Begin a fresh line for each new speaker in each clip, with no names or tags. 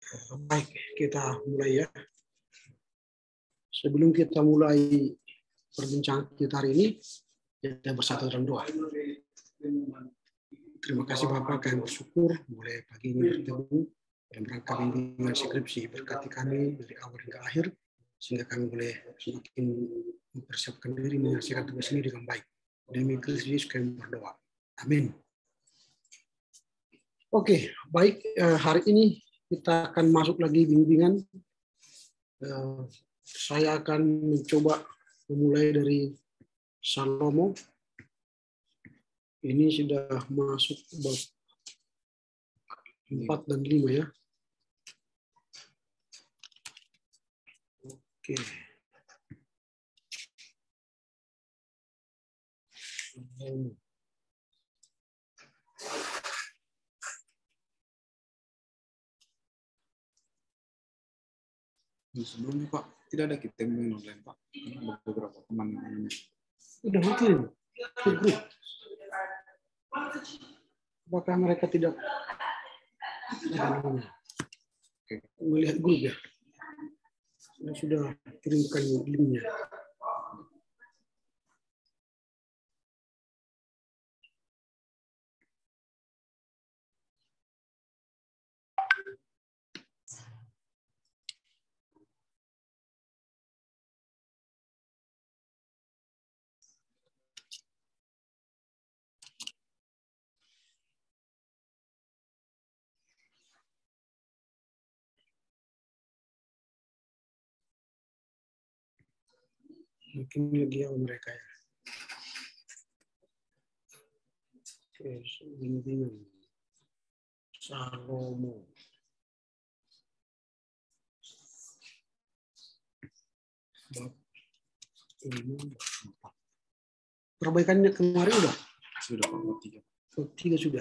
Baik, kita mulai ya. Sebelum kita mulai perbincangan kita hari ini, kita bersatu dalam doa. Terima kasih Bapak, kami bersyukur mulai pagi ini bertemu dalam rangka bimbingan skripsi. Berkati kami dari awal hingga akhir, sehingga kami boleh semakin mempersiapkan diri menyelesaikan tugas ini dengan baik. Demi Kristus Yesus kami berdoa. Amin. Oke, baik. Hari ini kita akan masuk lagi bimbingan. Saya akan mencoba memulai dari Salomo. Ini sudah masuk bab 4 dan 5 ya. Oke.
Sebelumnya Pak, tidak ada kita yang online Pak. Ada beberapa teman yang
Sudah mungkin ke grup. Apakah mereka tidak melihat grup ya? Saya sudah kirimkan linknya. Mungkin lagi ya mereka ya. Oke, bimbingan Salomo. Bab 5. Perbaikannya kemarin udah?
sudah Pak, bab 3.
Bab 3 sudah.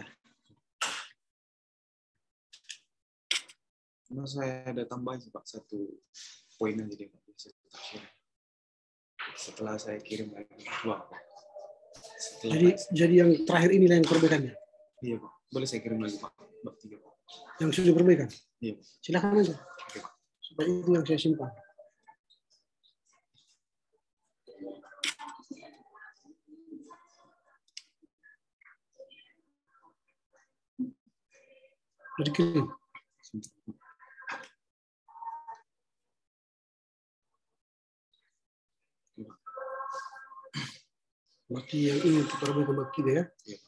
Karena saya ada tambahin Pak satu poin aja deh Pak. Setelah saya kirim lagi dua Pak.
Jadi yang terakhir ini yang perbaikannya?
Iya Pak. Boleh saya kirim lagi Pak, bab 3 Pak.
Yang sudah perbaikan?
Iya Pak.
Silakan aja.
Oke Pak.
Supaya itu yang saya simpan. Sudah dikirim. Berarti yang ini untuk perbaikan bab 3 ya?
Iya.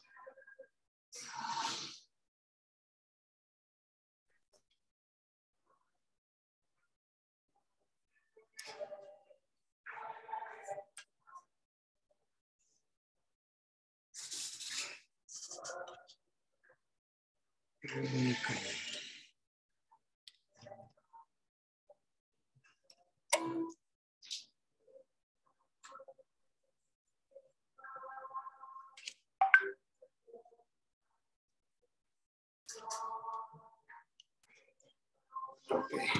Oke.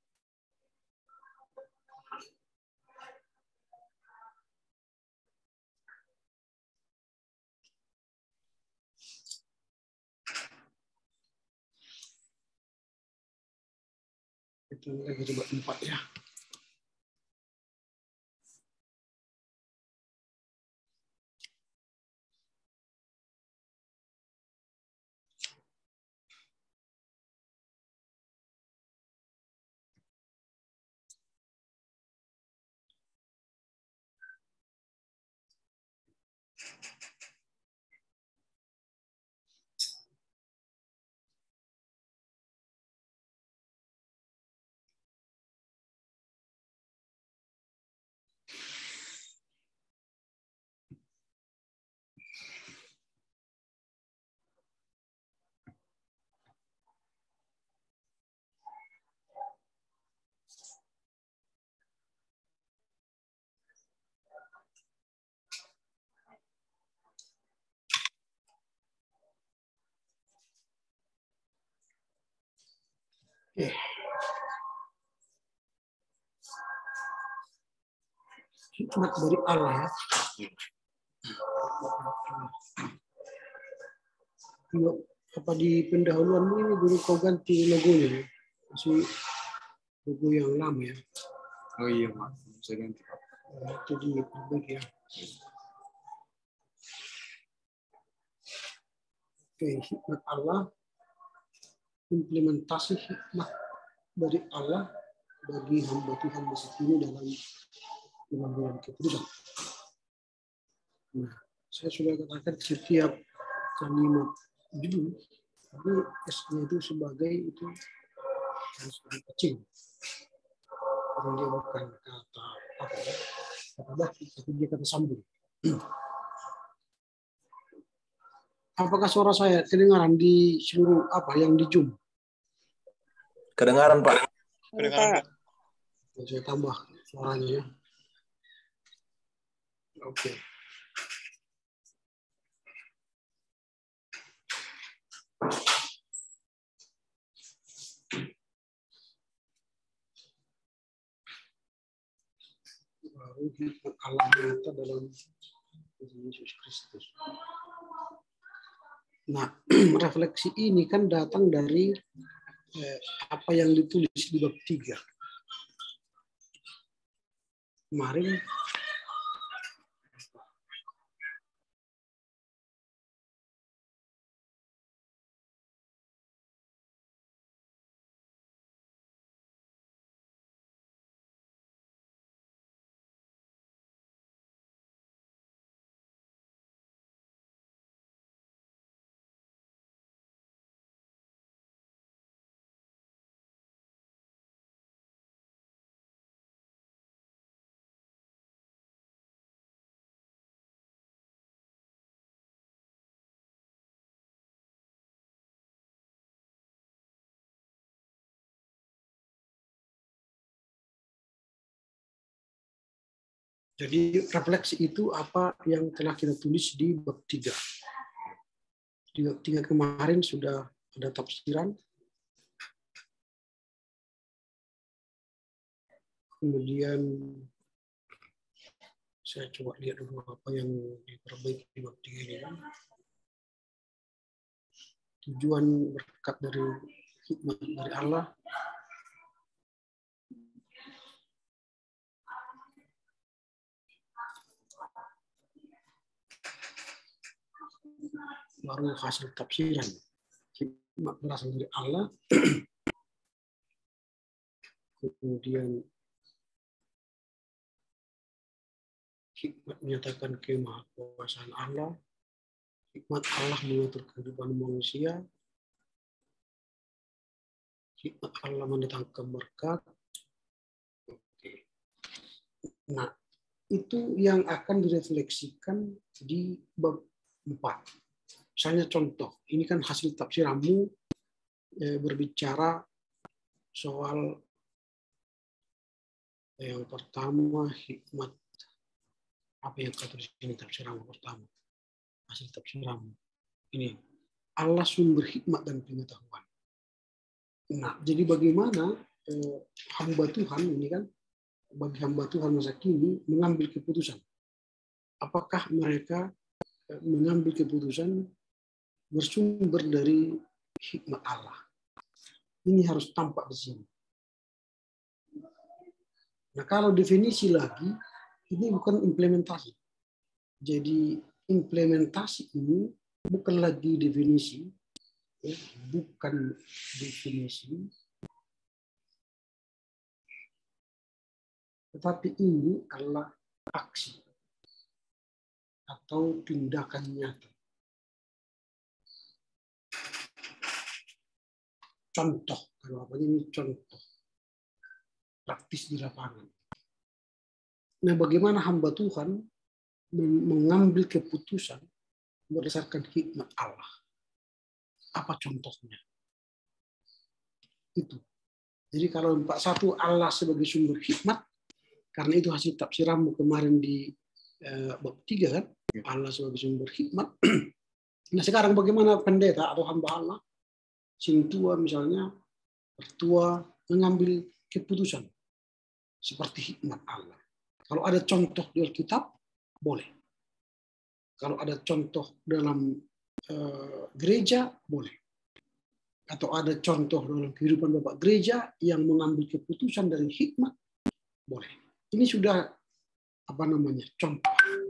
Kita lagi coba 4 ya. Oke. Hikmat dari Allah ya. Apa di pendahuluan ini dulu kau ganti logonya ya? Masih buku yang lama ya.
Oh iya Pak, saya ganti Pak.
Itu diperbaiki ya. Oke, hikmat Allah, implementasi hikmat dari Allah bagi hamba Tuhan masa kini dalam pengambilan keputusan. Nah, saya sudah katakan setiap kalimat judul, tapi S-nya itu sebagai itu harus lebih kecil. Karena dia bukan kata apa ya, kata baki, tapi dia kata sambung. Apakah suara saya kedengaran di seluruh apa yang di Zoom?
Kedengaran, Pak.
Kedengaran Pak.
Saya tambah suaranya ya. Oke. Baru hikmat Allah nyata dalam Yesus Kristus. Nah, refleksi ini kan datang dari apa yang ditulis di bab 3. Kemarin jadi refleksi itu apa yang telah kita tulis di bab 3. Di bab 3 kemarin sudah ada tafsiran. Kemudian saya coba lihat dulu apa yang diperbaiki di bab 3 ini. Tujuan berkat dari hikmat dari Allah. Baru hasil tafsiran. Hikmat berasal dari Allah. Kemudian hikmat menyatakan kemahakuasaan Allah. Hikmat Allah mengatur kehidupan manusia. Hikmat Allah mendatangkan berkat. Oke. Nah, itu yang akan direfleksikan di bab 4. Misalnya contoh, ini kan hasil tafsiranmu berbicara soal yang pertama hikmat. Apa yang kata di sini tafsiranmu pertama? Hasil tafsiranmu. Ini Allah sumber hikmat dan pengetahuan. Nah, jadi bagaimana hamba Tuhan ini kan, bagi hamba Tuhan masa kini mengambil keputusan. Apakah mereka mengambil keputusan bersumber dari hikmat Allah? Ini harus tampak di sini. Nah, kalau definisi lagi, ini bukan implementasi. Jadi implementasi ini bukan lagi definisi, bukan definisi, tetapi ini adalah aksi atau tindakan nyata. Contoh, kalau apa ini contoh praktis di lapangan. Nah, bagaimana hamba Tuhan mengambil keputusan berdasarkan hikmat Allah? Apa contohnya? Itu. Jadi kalau 41 Allah sebagai sumber hikmat, karena itu hasil tafsiranmu kemarin di bab 3 kan, Allah sebagai sumber hikmat. Nah, sekarang bagaimana pendeta atau hamba Allah, sing tua misalnya, pertua mengambil keputusan seperti hikmat Allah. Kalau ada contoh di Alkitab, boleh. Kalau ada contoh dalam gereja, boleh. atau ada contoh dalam kehidupan Bapak gereja yang mengambil keputusan dari hikmat, boleh. Ini sudah contoh.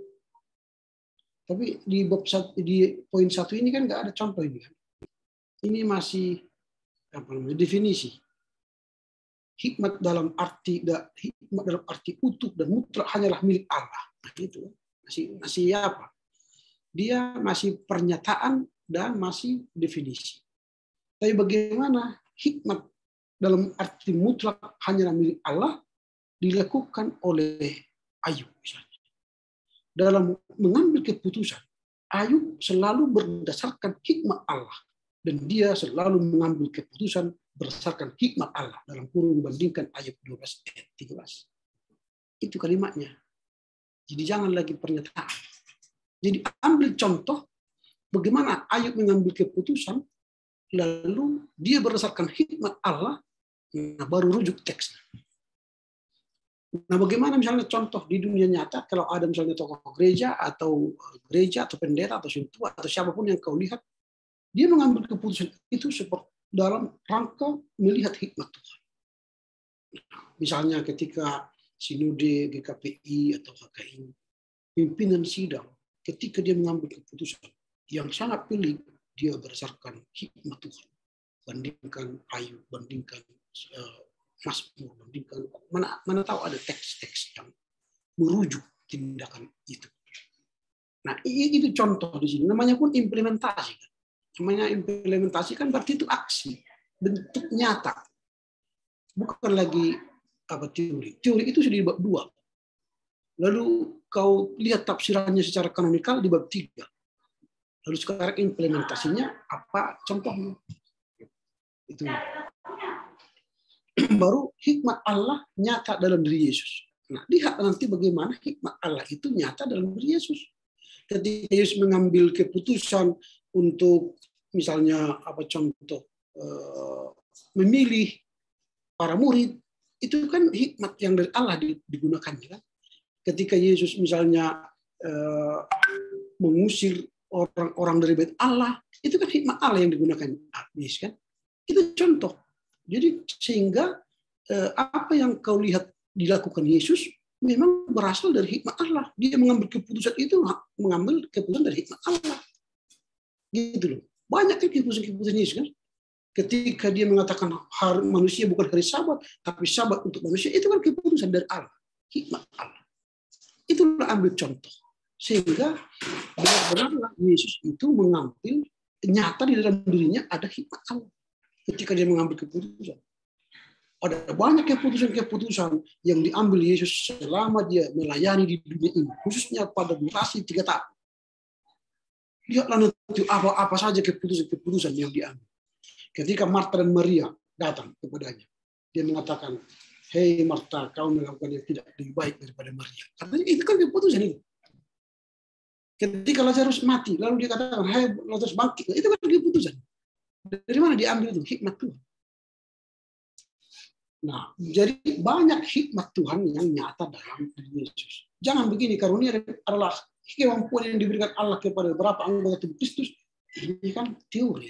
Tapi di poin 1 ini kan nggak ada contoh ini kan. Ini masih definisi. Hikmat dalam arti utuh dan mutlak hanyalah milik Allah. Nah, itu masih apa? Dia masih pernyataan dan masih definisi. Tapi bagaimana hikmat dalam arti mutlak hanyalah milik Allah dilakukan oleh Ayub misalnya. Dalam mengambil keputusan, Ayub selalu berdasarkan hikmat Allah. Dan dia selalu mengambil keputusan berdasarkan hikmat Allah. Dalam kurung bandingkan Ayub 12 ayat 13. Itu kalimatnya. Jadi jangan lagi pernyataan. Jadi ambil contoh bagaimana Ayub mengambil keputusan, lalu dia berdasarkan hikmat Allah, nah baru rujuk teksnya. Nah, bagaimana misalnya contoh di dunia nyata kalau ada misalnya tokoh gereja atau pendeta atau sintua atau siapapun yang kau lihat, dia mengambil keputusan itu seperti dalam rangka melihat hikmat Tuhan. Misalnya ketika sinode GKPI atau HKI, pimpinan sidang, ketika dia mengambil keputusan yang sangat pelik, dia berdasarkan hikmat Tuhan. Bandingkan Ayub, bandingkan Mazmur, bandingkan mana tahu ada teks-teks yang merujuk tindakan itu. Nah, itu contoh di sini. Namanya pun implementasi. Namanya implementasi kan berarti itu aksi, bentuk nyata. Bukan lagi teori. Teori itu sudah di bab 2. Lalu kau lihat tafsirannya secara kanonikal di bab 3. Lalu sekarang implementasinya apa contohnya? Itu. Baru hikmat Allah nyata dalam diri Yesus. Nah, lihat nanti bagaimana hikmat Allah itu nyata dalam diri Yesus. Ketika Yesus mengambil keputusan untuk misalnya memilih para murid, itu kan hikmat yang dari Allah digunakan kan. Ketika Yesus misalnya mengusir orang-orang dari bait Allah, itu kan hikmat Allah yang digunakan Yesus kan. Itu contoh. Jadi sehingga apa yang kau lihat dilakukan Yesus memang berasal dari hikmat Allah. Dia mengambil keputusan dari hikmat Allah. Gitu loh. Banyak kan keputusan Yesus kan. Ketika dia mengatakan hari manusia bukan hari Sabat, tapi Sabat untuk manusia, itu kan keputusan dari Allah, hikmat Allah. Itulah ambil contoh. Sehingga benar-benar Yesus itu mengambil nyata di dalam dirinya ada hikmat Allah. Ketika dia mengambil keputusan. Ada banyak keputusan-keputusan yang diambil Yesus selama dia melayani di dunia ini. Khususnya pada durasi 3 tahun. Lihatlah nanti apa saja keputusan-keputusan yang diambil. Ketika Marta dan Maria datang kepadanya. Dia mengatakan, hei Marta, kau melakukan yang tidak lebih baik daripada Maria. Katanya itu kan keputusan itu. Ketika Lazarus mati, lalu dia katakan, hei Lazarus bangkit. Itu kan keputusan. Dari mana diambil itu? Hikmat Tuhan. Nah, jadi banyak hikmat Tuhan yang nyata dalam diri Yesus. Jangan begini, karunia adalah kemampuan yang diberikan Allah kepada beberapa anggota tubuh Kristus. Ini kan teori.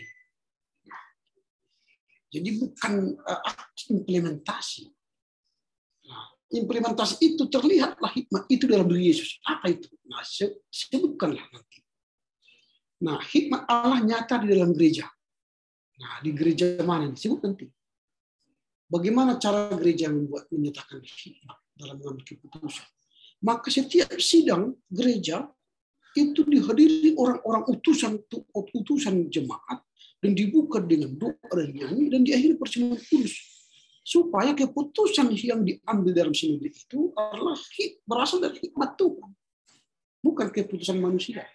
Jadi bukan implementasi. Nah, implementasi itu terlihatlah hikmat itu dalam diri Yesus. Apa itu? Nah, sebutkanlah nanti. Nah, hikmat Allah nyata di dalam gereja. Nah, di gereja mana disebut nanti. Bagaimana cara gereja menyatakan hikmat dalam mengambil keputusan? Maka setiap sidang gereja itu dihadiri orang-orang utusan jemaat dan dibuka dengan doa dan nyanyi dan diakhiri persembahan kudus. Supaya keputusan yang diambil dalam sinode itu adalah berasal dari hikmat Tuhan. Bukan keputusan manusia.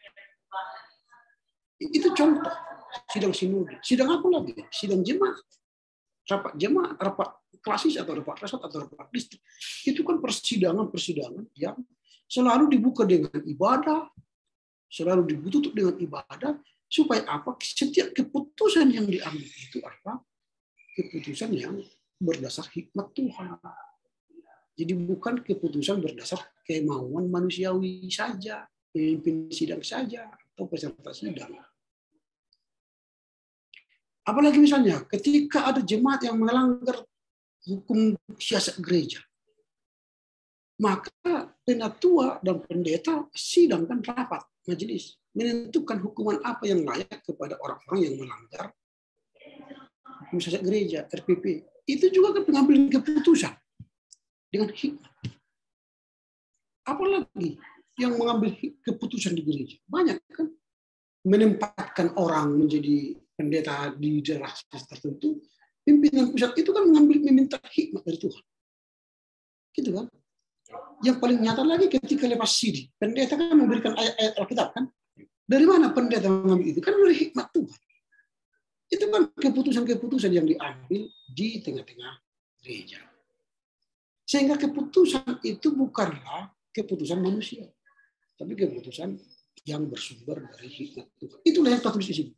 Itu contoh. Sidang sinode. Sidang apa lagi? Sidang jemaat. Rapat jemaat, rapat klasis atau rapat resort atau rapat distrik. Itu kan persidangan-persidangan yang selalu dibuka dengan ibadah, selalu ditutup dengan ibadah, supaya apa? Setiap keputusan yang diambil itu adalah keputusan yang berdasar hikmat Tuhan. Jadi bukan keputusan berdasar kemauan manusiawi saja, pemimpin sidang saja, atau peserta sidang. Apalagi misalnya ketika ada jemaat yang melanggar hukum siasat gereja, maka penatua dan pendeta sidangkan rapat majelis menentukan hukuman apa yang layak kepada orang-orang yang melanggar hukum siasat gereja RPP. Itu juga kan pengambilan keputusan dengan hikmat. Apalagi yang mengambil keputusan di gereja banyak kan, menempatkan orang menjadi pendeta di daerah tertentu. Pimpinan pusat itu kan meminta hikmat dari Tuhan, gitu kan? Yang paling nyata lagi ketika lepas sidi, pendeta kan memberikan ayat-ayat Alkitab kan? Dari mana pendeta mengambil itu? Kan dari hikmat Tuhan. Itu kan keputusan-keputusan yang diambil di tengah-tengah gereja. Sehingga keputusan itu bukanlah keputusan manusia, tapi keputusan yang bersumber dari hikmat Tuhan. Itulah yang tertulis di sini.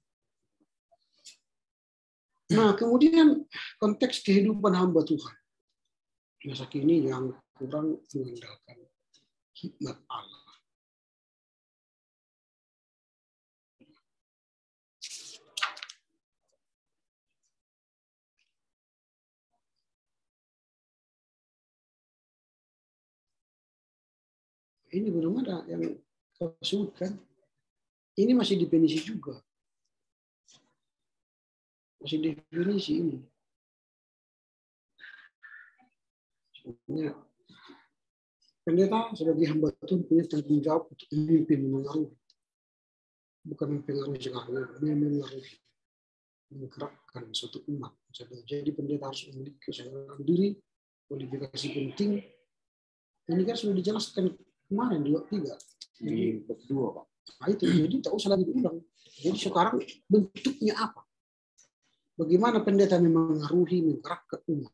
Nah, kemudian konteks kehidupan hamba Tuhan masa kini yang kurang mengandalkan hikmat Allah. Ini belum ada yang kau sebutkan. Ini masih definisi juga. Masih definisi ini. Sebenarnya pendeta sebagai hamba Tuhan punya tanggung jawab untuk memimpin, mengaruhi. Bukan mempengaruhi sekarang, dia mengaruhi, menggerakkan suatu umat. Jadi pendeta harus memiliki kesadaran diri, kualifikasi penting. Ini kan sudah dijelaskan kemarin di bab 3.
Di bab 2, Pak.
Nah itu, jadi tak usah lagi diulang. Jadi sekarang bentuknya apa? Bagaimana pendeta mengaruhi, menggerakkan umat?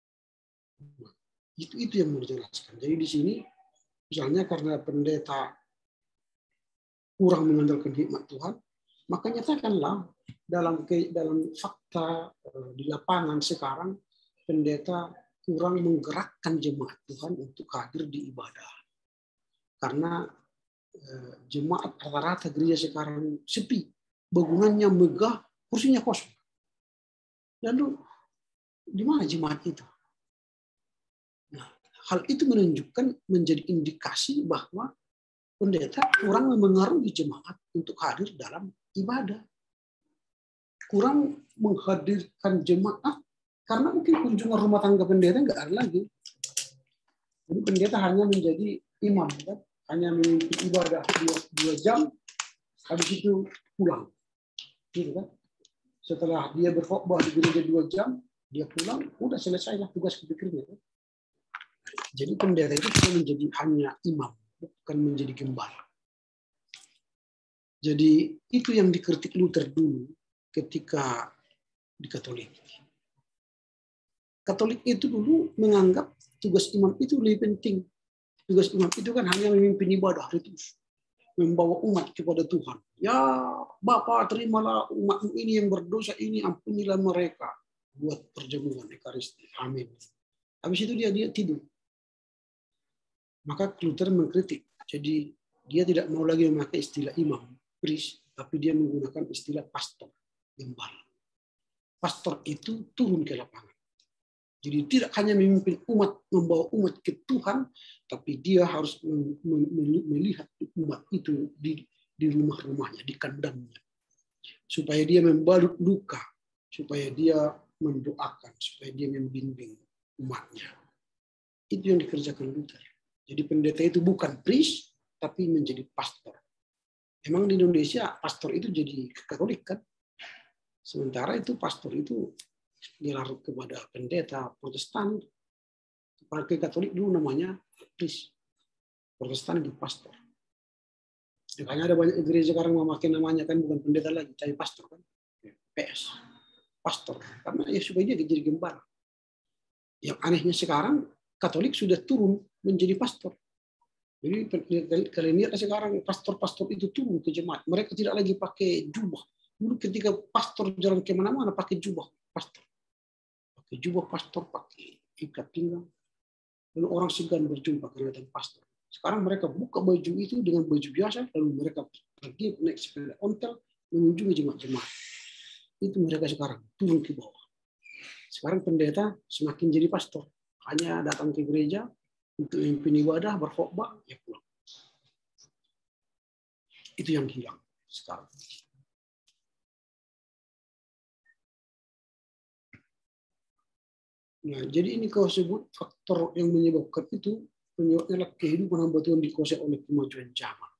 Itu yang mau dijelaskan. Jadi di sini, misalnya karena pendeta kurang mengandalkan hikmat Tuhan, maka nyatakanlah dalam fakta di lapangan sekarang, pendeta kurang menggerakkan jemaat Tuhan untuk hadir di ibadah. Karena jemaat rata-rata gereja sekarang sepi, bangunannya megah, kursinya kosong. Lalu di mana jemaat itu? Nah, hal itu menunjukkan menjadi indikasi bahwa pendeta kurang mengaruhi jemaat untuk hadir dalam ibadah. Kurang menghadirkan jemaat karena mungkin kunjungan rumah tangga pendeta nggak ada lagi. Jadi pendeta hanya menjadi imam, kan? Hanya memimpin ibadah 2 jam, habis itu pulang. Gitu kan? Setelah dia berkhotbah di gereja 2 jam, dia pulang, udah selesailah tugas pikirnya. Jadi pendeta itu bisa menjadi hanya imam, bukan menjadi gembala. Jadi itu yang dikritik Luther dulu ketika di Katolik. Katolik itu dulu menganggap tugas imam itu lebih penting. Tugas imam itu kan hanya memimpin ibadah ritus, membawa umat kepada Tuhan. Ya, Bapa, terimalah umatmu ini yang berdosa ini, ampunilah mereka. Buat perjamuan Ekaristi. Amin. Habis itu dia tidur. Maka Luther mengkritik. Jadi dia tidak mau lagi memakai istilah imam, priest, tapi dia menggunakan istilah pastor, gembala. Pastor itu turun ke lapangan. Jadi tidak hanya memimpin umat, membawa umat ke Tuhan, tapi dia harus melihat umat itu di rumah-rumahnya, di kandangnya. Supaya dia membalut luka, supaya dia mendoakan, supaya dia membimbing umatnya. Itu yang dikerjakan Luther. Jadi pendeta itu bukan priest, tapi menjadi pastor. Emang di Indonesia pastor itu jadi Katolik kan? Sementara itu pastor itu gelar kepada pendeta Protestan. Pakai Katolik dulu namanya priest, Protestan itu pastor. Makanya ada banyak gereja sekarang memakai namanya kan bukan pendeta lagi, tapi pastor kan, PS, pastor. Karena ya supaya dia jadi gembala. Yang anehnya sekarang Katolik sudah turun menjadi pastor. Jadi kalian lihat sekarang pastor-pastor itu turun ke jemaat. Mereka tidak lagi pakai jubah. Dulu ketika pastor jalan kemana-mana pakai jubah pastor. Pakai jubah pastor, pakai ikat pinggang. Lalu orang segan berjumpa karena datang pastor. Sekarang mereka buka baju itu dengan baju biasa, lalu mereka pergi naik sepeda ontel mengunjungi jemaat-jemaat. Itu mereka sekarang turun ke bawah. Sekarang pendeta semakin jadi pastor, hanya datang ke gereja untuk memimpin ibadah, berkhotbah, ya pulang. Itu yang hilang sekarang. Nah, jadi ini kau sebut faktor yang menyebabkan itu, penyebabnya adalah kehidupan hamba Tuhan dikuasai oleh kemajuan zaman.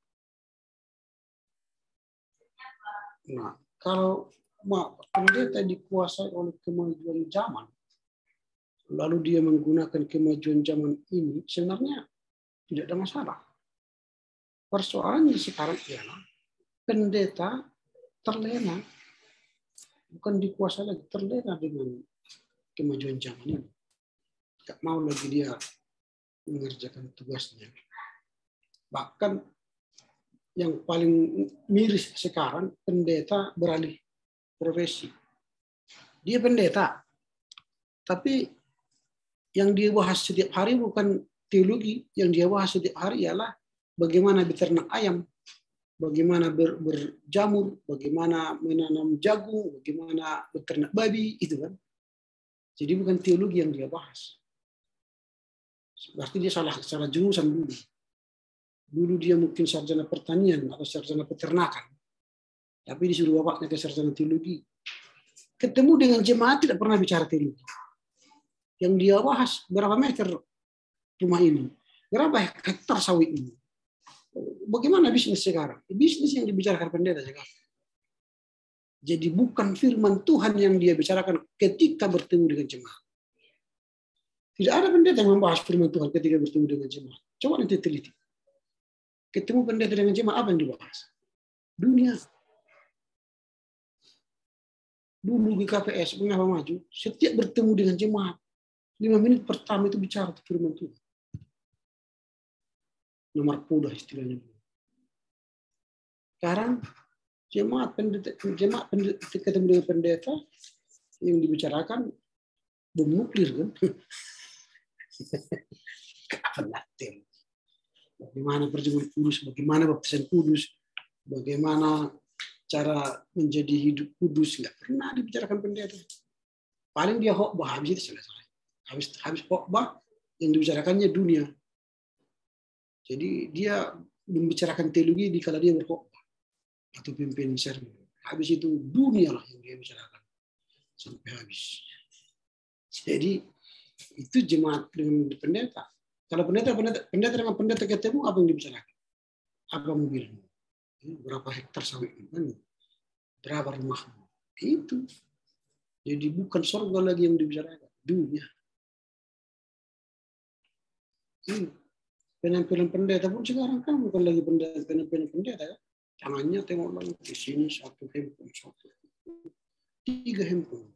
Nah, kalau pendeta dikuasai oleh kemajuan zaman, lalu dia menggunakan kemajuan zaman ini, sebenarnya tidak ada masalah. Persoalannya sekarang ialah pendeta terlena, bukan dikuasai lagi, terlena dengan kemajuan zaman ini. Gak mau lagi dia mengerjakan tugasnya. Bahkan yang paling miris sekarang, pendeta beralih profesi. Dia pendeta, tapi yang dia bahas setiap hari bukan teologi, yang dia bahas setiap hari ialah bagaimana beternak ayam, bagaimana berjamur, bagaimana menanam jagung, bagaimana beternak babi, itu kan. Jadi bukan teologi yang dia bahas. Berarti dia salah jurusan dulu. Dulu dia mungkin sarjana pertanian atau sarjana peternakan. Tapi disuruh bapaknya ke sarjana teologi. Ketemu dengan jemaat tidak pernah bicara teologi. Yang dia bahas berapa meter rumah ini, berapa hektar sawit ini. Bagaimana bisnis sekarang? Bisnis yang dibicarakan pendeta sekarang. Jadi bukan firman Tuhan yang dia bicarakan ketika bertemu dengan jemaat. Tidak ada pendeta yang membahas firman Tuhan ketika bertemu dengan jemaat. Coba nanti teliti. Ketemu pendeta dengan jemaat, apa yang dibahas? Dunia. Dulu di KPS, mengapa maju? Setiap bertemu dengan jemaat, 5 menit pertama itu bicara firman Tuhan. Nomor poda istilahnya. Sekarang jemaat pendeta ketemu dengan pendeta yang dibicarakan bom nuklir kan? Bagaimana perjamuan kudus, bagaimana baptisan kudus, bagaimana cara menjadi hidup kudus, nggak pernah dibicarakan pendeta. Paling dia khotbah, habis itu selesai. Habis khotbah yang dibicarakannya dunia. Jadi dia membicarakan teologi di kala dia berkhotbah atau pimpin sermon. Habis itu dunia lah yang dia bicarakan sampai habis. Jadi itu jemaat dengan pendeta. Kalau pendeta dengan pendeta ketemu, apa yang dibicarakan? Apa mobilmu? Berapa hektar sawitmu? Berapa rumahmu? Itu. Jadi bukan surga lagi yang dibicarakan, dunia. Penampilan pendeta pun sekarang kan bukan lagi penampilan pendeta ya. Tangannya tengok lagi di sini satu handphone. 3 handphone.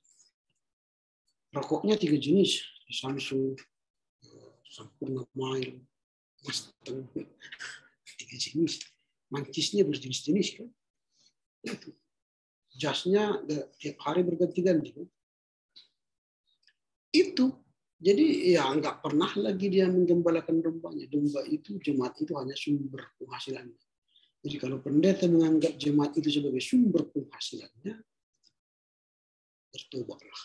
Rokoknya 3 jenis, Samsung, Sampurna Mail, Mustang, 3 jenis. Mancisnya berjenis-jenis kan. Itu. Jasnya tiap hari berganti-ganti kan. Itu. Jadi ya nggak pernah lagi dia menggembalakan dombanya. Domba itu, jemaat itu hanya sumber penghasilannya. Jadi kalau pendeta menganggap jemaat itu sebagai sumber penghasilannya, bertobatlah.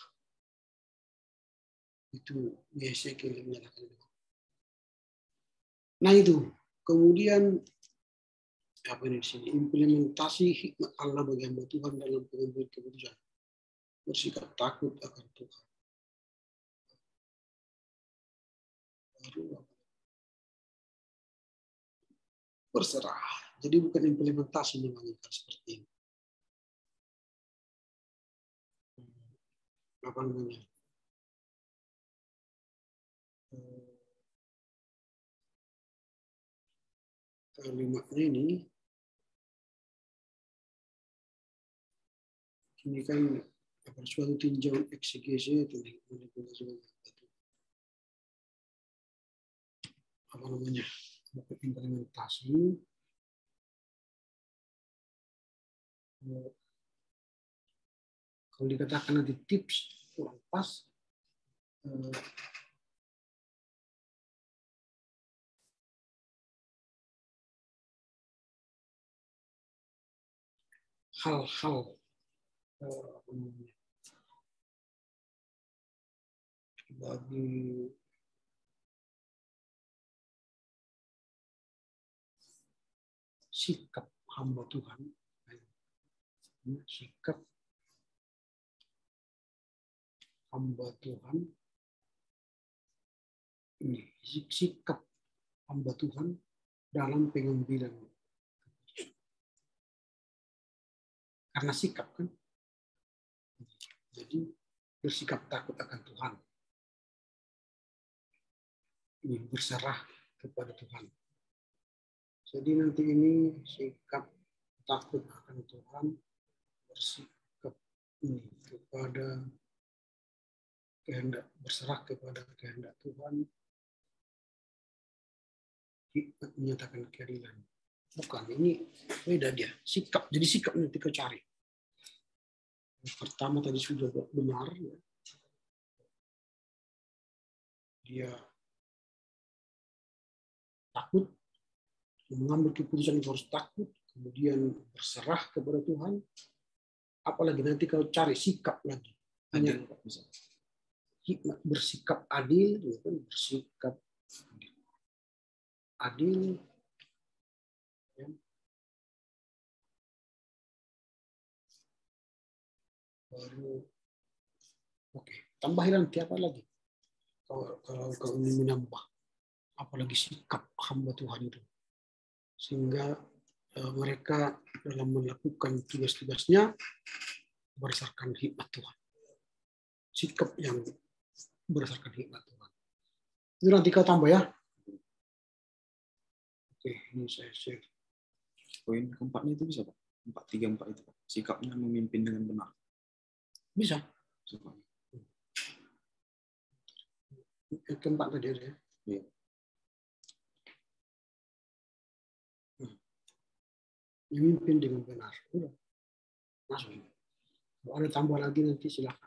Itu Yesekiel yang menyatakan. Nah itu, kemudian apa ini di sini? Implementasi hikmat Allah bagi hamba Tuhan dalam pengambilan keputusan. Bersikap takut akan Tuhan. Berserah. Jadi bukan implementasi namanya seperti ini. Apa namanya? Kalimatnya ini kan suatu tinjauan eksegese itu apa namanya? Bukan implementasi. Kalau dikatakan nanti tips kurang pas, hal-hal bagi sikap hamba Tuhan, sikap hamba Tuhan, ini sikap hamba Tuhan dalam pengambilan keputusan. Karena sikap kan, jadi bersikap takut akan Tuhan, ini berserah kepada Tuhan. Jadi nanti ini sikap takut akan Tuhan, bersikap ini kepada kehendak, berserah kepada kehendak Tuhan, hikmat menyatakan keadilan. Bukan, ini beda dia. Sikap, jadi sikap nanti kau cari. Yang pertama tadi sudah benar, ya. Dia takut, mengambil keputusan itu harus takut, kemudian berserah kepada Tuhan. Apalagi nanti kau cari sikap lagi. Hanya hikmat, bersikap adil, ya kan? Bersikap adil, ya. Baru, oke, tambahin nanti apa lagi? Kalau kau ingin menambah, apalagi sikap hamba Tuhan itu, sehingga mereka dalam melakukan tugas-tugasnya berdasarkan hikmat Tuhan, sikap yang berdasarkan hikmat Tuhan. Itu nanti kau tambah ya. Oke, ini saya share.
Poin keempatnya itu bisa Pak? 4, 3, 4 itu Pak. Sikapnya memimpin dengan benar.
Bisa.
Sikapnya.
Keempat tadi ada ya.
Iya.
Memimpin dengan benar. Udah. Masuk. Kalau ada tambah lagi nanti silakan.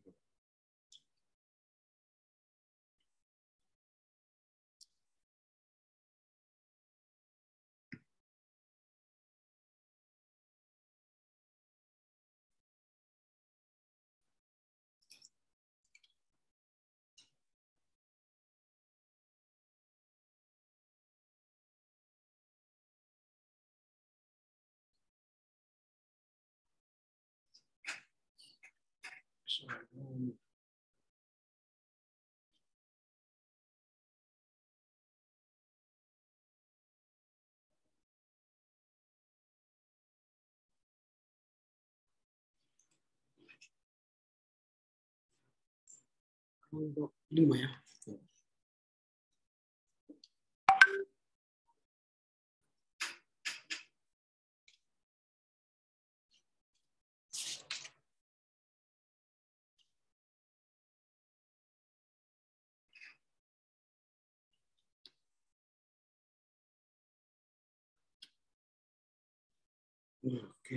Kelompok 5 ya. Oke.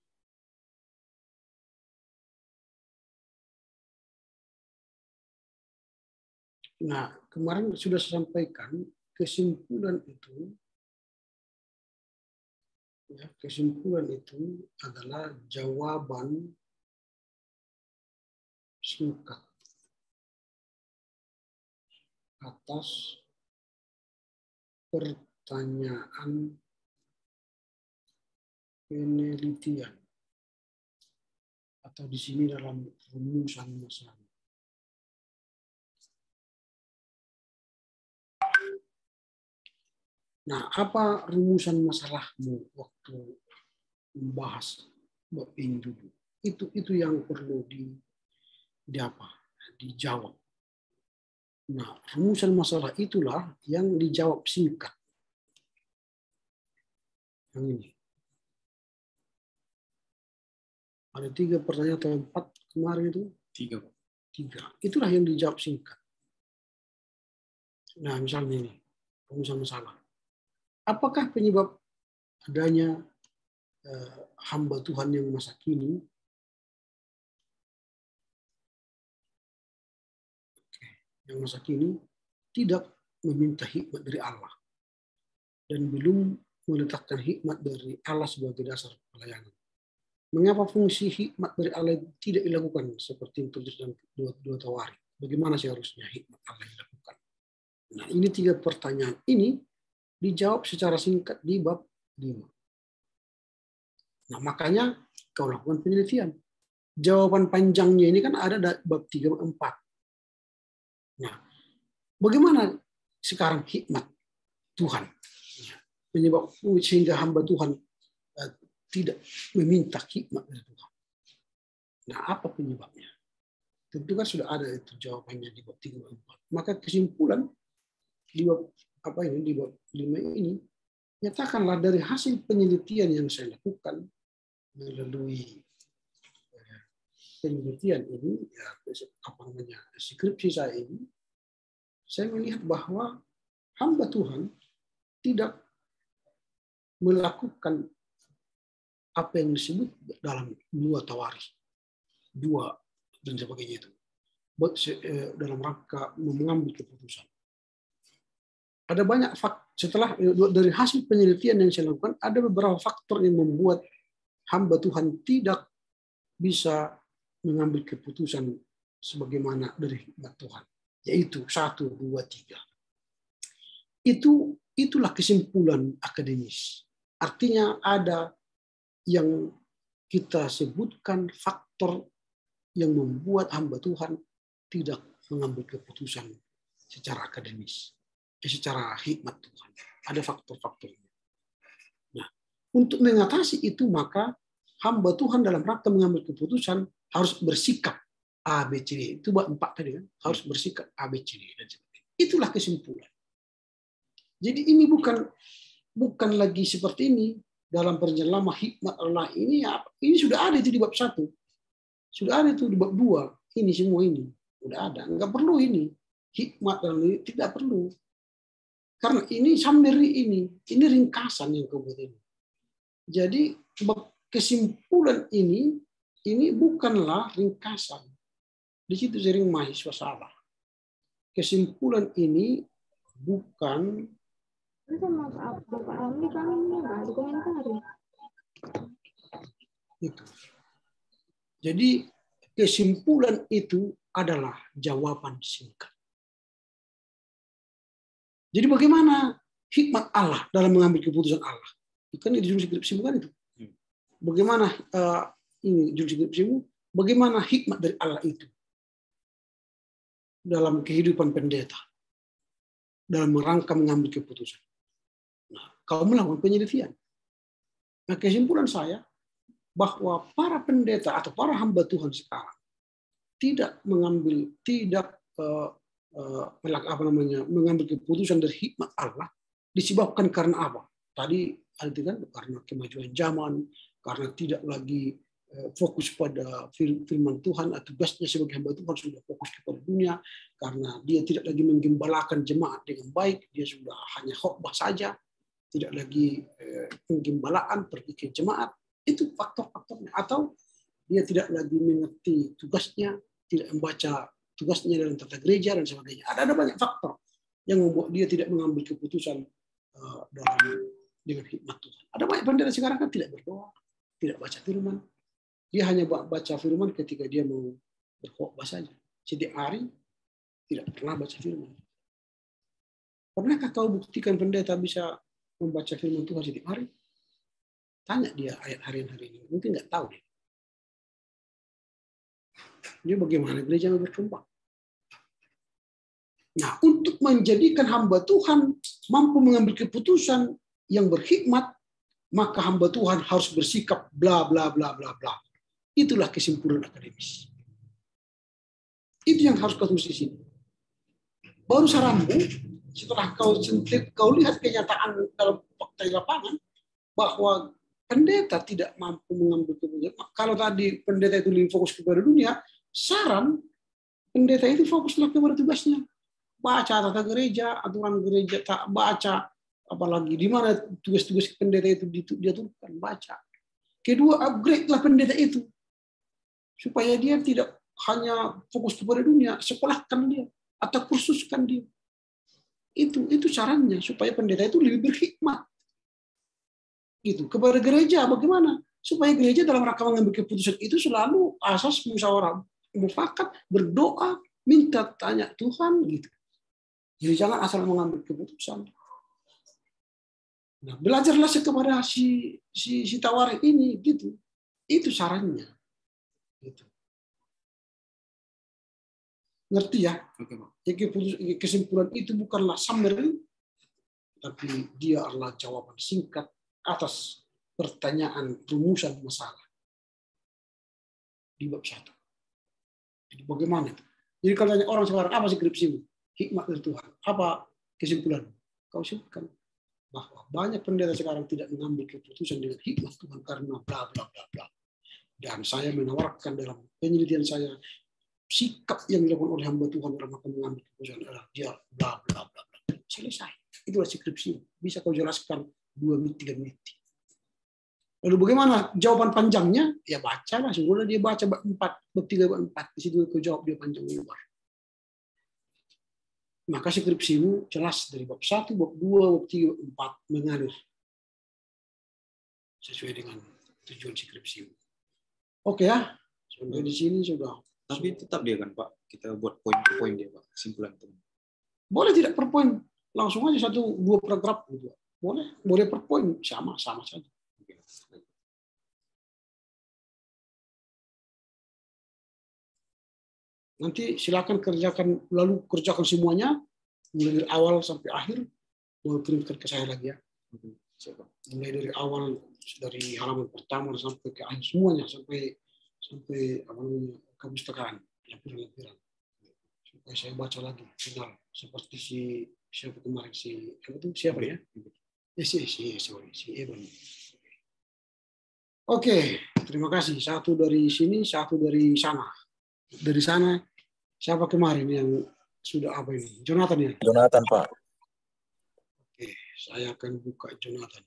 Nah, kemarin sudah saya sampaikan kesimpulan itu, ya, kesimpulan itu adalah jawaban singkat atas pertanyaan penelitian atau di sini dalam rumusan masalah. Nah, apa rumusan masalahmu waktu membahas bab ini dulu? Itu yang perlu dijawab. Nah, rumusan masalah itulah yang dijawab singkat. Yang ini. Ada 3 pertanyaan atau 4 kemarin itu?
3 Pak.
3. Itulah yang dijawab singkat. Nah, misalnya ini, rumusan masalah. Apakah penyebab adanya hamba Tuhan yang masa kini tidak meminta hikmat dari Allah dan belum meletakkan hikmat dari Allah sebagai dasar pelayanan? Mengapa fungsi hikmat dari Allah tidak dilakukan seperti yang terjadi dalam dua Tawarik? Bagaimana seharusnya hikmat Allah dilakukan? Nah, ini 3 pertanyaan ini dijawab secara singkat di bab 5. Nah, makanya kau lakukan penelitian. Jawaban panjangnya ini kan ada di bab 3 dan 4. Nah, bagaimana sekarang hikmat Tuhan? Penyebab sehingga hamba Tuhan tidak meminta hikmat dari Tuhan. Nah, apa penyebabnya? Tentu kan sudah ada itu jawabannya di bab 3 dan 4. Maka kesimpulan di bab di bab 5 ini, nyatakanlah dari hasil penelitian yang saya lakukan melalui penelitian ini, skripsi saya ini, saya melihat bahwa hamba Tuhan tidak melakukan apa yang disebut dalam 2 Tawarik, 2 dan sebagainya itu, dalam rangka mengambil keputusan. Ada banyak setelah dari hasil penelitian yang saya lakukan, ada beberapa faktor yang membuat hamba Tuhan tidak bisa mengambil keputusan sebagaimana dari hikmat Tuhan, yaitu 1, 2, 3. Itulah kesimpulan akademis. Artinya ada yang kita sebutkan faktor yang membuat hamba Tuhan tidak mengambil keputusan secara akademis, secara hikmat Tuhan. Ada faktor-faktornya. Nah, untuk mengatasi itu maka hamba Tuhan dalam rangka mengambil keputusan harus bersikap A, B, C, D. Itu buat 4 tadi kan, harus bersikap A, B, C, D dan sebagainya. Itulah kesimpulan. Jadi ini bukan lagi seperti ini dalam perjanjian lama hikmat Allah ini sudah ada itu di bab 1. Sudah ada itu di bab 2. Ini semua ini sudah ada. Enggak perlu ini hikmat dalam ini, tidak perlu. Karena ini summary ini ringkasan yang kemudian ini. Jadi kesimpulan ini bukanlah ringkasan. Di situ sering mahasiswa salah. Kesimpulan ini bukan itu. Jadi kesimpulan itu adalah jawaban singkat. Jadi bagaimana hikmat Allah dalam mengambil keputusan Allah? Kan di judul skripsimu kan itu. Bagaimana ini judul skripsimu? Bagaimana hikmat dari Allah itu dalam kehidupan pendeta dalam rangka mengambil keputusan? Nah, kau melakukan penelitian. Nah, kesimpulan saya bahwa para pendeta atau para hamba Tuhan sekarang tidak mengambil keputusan dari hikmat Allah disebabkan karena apa? Tadi arti kan karena kemajuan zaman, karena tidak lagi fokus pada firman Tuhan atau tugasnya sebagai hamba Tuhan sudah fokus kepada dunia, karena dia tidak lagi menggembalakan jemaat dengan baik, dia sudah hanya khotbah saja, tidak lagi penggembalaan pergi ke jemaat. Itu faktor-faktornya. Atau dia tidak lagi mengerti tugasnya, tidak membaca tugasnya dalam tata gereja dan sebagainya. Ada banyak faktor yang membuat dia tidak mengambil keputusan dengan hikmat Tuhan. Ada banyak pendeta sekarang kan tidak berdoa, tidak baca firman. Dia hanya baca firman ketika dia mau berkhotbah saja. Setiap hari tidak pernah baca firman. Pernahkah kau buktikan pendeta bisa membaca firman Tuhan setiap hari? Tanya dia ayat harian hari ini. Mungkin nggak tahu dia. Dia bagaimana gereja berkembang. Nah, untuk menjadikan hamba Tuhan mampu mengambil keputusan yang berhikmat, maka hamba Tuhan harus bersikap bla bla bla bla bla. Itulah kesimpulan akademis. Itu yang harus kau tulis di sini. Baru saranmu, setelah kau lihat kenyataan dalam fakta di lapangan, bahwa pendeta tidak mampu mengambil keputusan. Kalau tadi pendeta itu lebih fokus kepada dunia, saran pendeta itu fokuslah kepada tugasnya. Baca tata gereja, aturan gereja, tak baca, apalagi di mana tugas-tugas pendeta itu dia turunkan, baca. Kedua, upgrade-lah pendeta itu. Supaya dia tidak hanya fokus kepada dunia, sekolahkan dia atau kursuskan dia. Itu sarannya supaya pendeta itu lebih berhikmat. Gitu. Kepada gereja bagaimana? Supaya gereja dalam rangka mengambil keputusan itu selalu asas musyawarah mufakat, berdoa, minta tanya Tuhan gitu. Jadi jangan asal mengambil keputusan. Nah, belajarlah kepada si Tawarik ini gitu. Itu sarannya. Gitu. Ngerti ya? Kesimpulan itu bukanlah summary, tapi dia adalah jawaban singkat atas pertanyaan rumusan masalah di bab 1. Jadi bagaimana itu? Jadi kalau tanya orang sekarang, apa skripsimu? Hikmat dari Tuhan. Apa kesimpulan? Kau sebutkan bahwa banyak pendeta sekarang tidak mengambil keputusan dengan hikmat Tuhan karena bla bla bla bla. Dan saya menawarkan dalam penelitian saya, sikap yang dilakukan oleh hamba Tuhan dalam mengambil keputusan adalah dia bla bla bla bla. Selesai. Itulah skripsi. Bisa kau jelaskan 2 menit, 3 menit. Lalu bagaimana jawaban panjangnya? Ya bacalah. Sebenarnya dia baca bab 4, bab 3, bab 4. Di situ kau jawab dia panjang lebar. Maka skripsimu jelas dari bab 1, bab 2, bab 3, bab 4 mengalir sesuai dengan tujuan skripsimu. Oke ya. Sampai di sini sudah.
Tapi tetap dia kan Pak, kita buat poin-poin dia Pak, kesimpulan itu. Boleh
tidak per poin, langsung aja 1-2 paragraf gitu. Boleh per poin, sama saja. Nanti silakan kerjakan semuanya mulai dari awal sampai akhir, baru kirimkan ke saya lagi ya. Mulai dari awal, dari halaman pertama sampai ke akhir semuanya, sampai kepustakaan lampiran-lampiran. Supaya saya baca lagi final seperti siapa kemarin siapa ya? Si Evan. Oke, terima kasih. Satu dari sini, satu dari sana. Dari sana siapa kemarin yang sudah apa ini? Jonathan ya?
Jonathan, Pak.
Oke, saya akan buka Jonathan.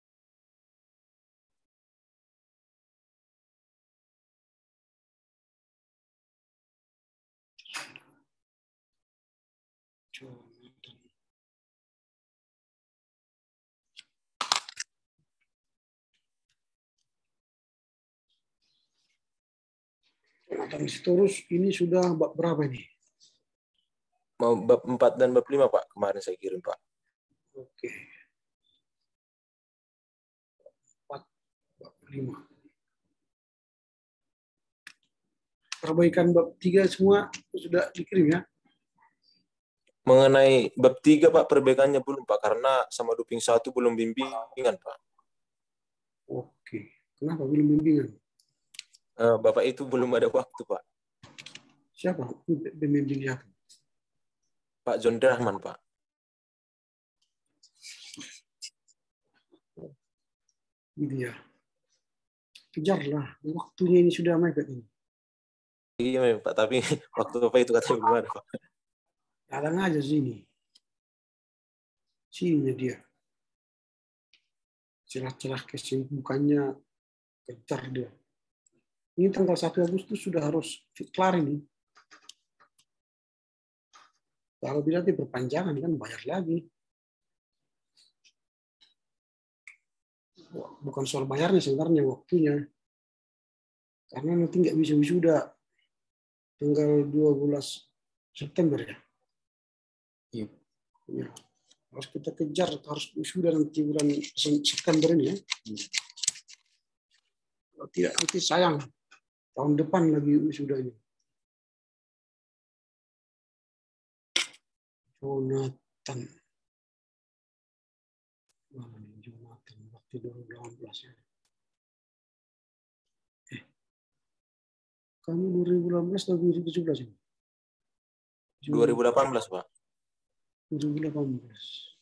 Jonathan Sitorus ini sudah bab berapa ini?
Mau bab 4 dan bab 5, Pak. Kemarin saya kirim, Pak.
Oke. 4, bab 5. Perbaikan bab 3 semua sudah dikirim ya?
Mengenai bab 3, Pak, perbaikannya belum, Pak. Karena sama duping 1 belum bimbingan, Pak.
Oke. Kenapa belum bimbingan?
Bapak itu belum ada waktu, Pak.
Siapa pembimbing siapa?
Pak John Rahman, Pak.
Gitu ya. Kejarlah. Waktunya ini sudah mepet ini.
Iya, Pak. Tapi waktu Bapak itu katanya belum ada, Pak.
Datang aja sini. Sininya dia. Celah-celah kesibukannya kejar dia. Ini tanggal 1 Agustus sudah harus kelar ini. Kalau tidak diperpanjangan kan bayar lagi. Bukan soal bayarnya sebenarnya, waktunya. Karena nanti nggak bisa wisuda tanggal 12 September ya.
Iya.
Ya. Harus kita kejar, harus wisuda nanti bulan September ini ya. Kalau tidak nanti sayang. Tahun depan lagi wisuda ini. Jonathan. Mana nih Jonathan? Waktu 2018 ya. Kamu 2018 atau 2017 ini?
2018, Pak.
2018.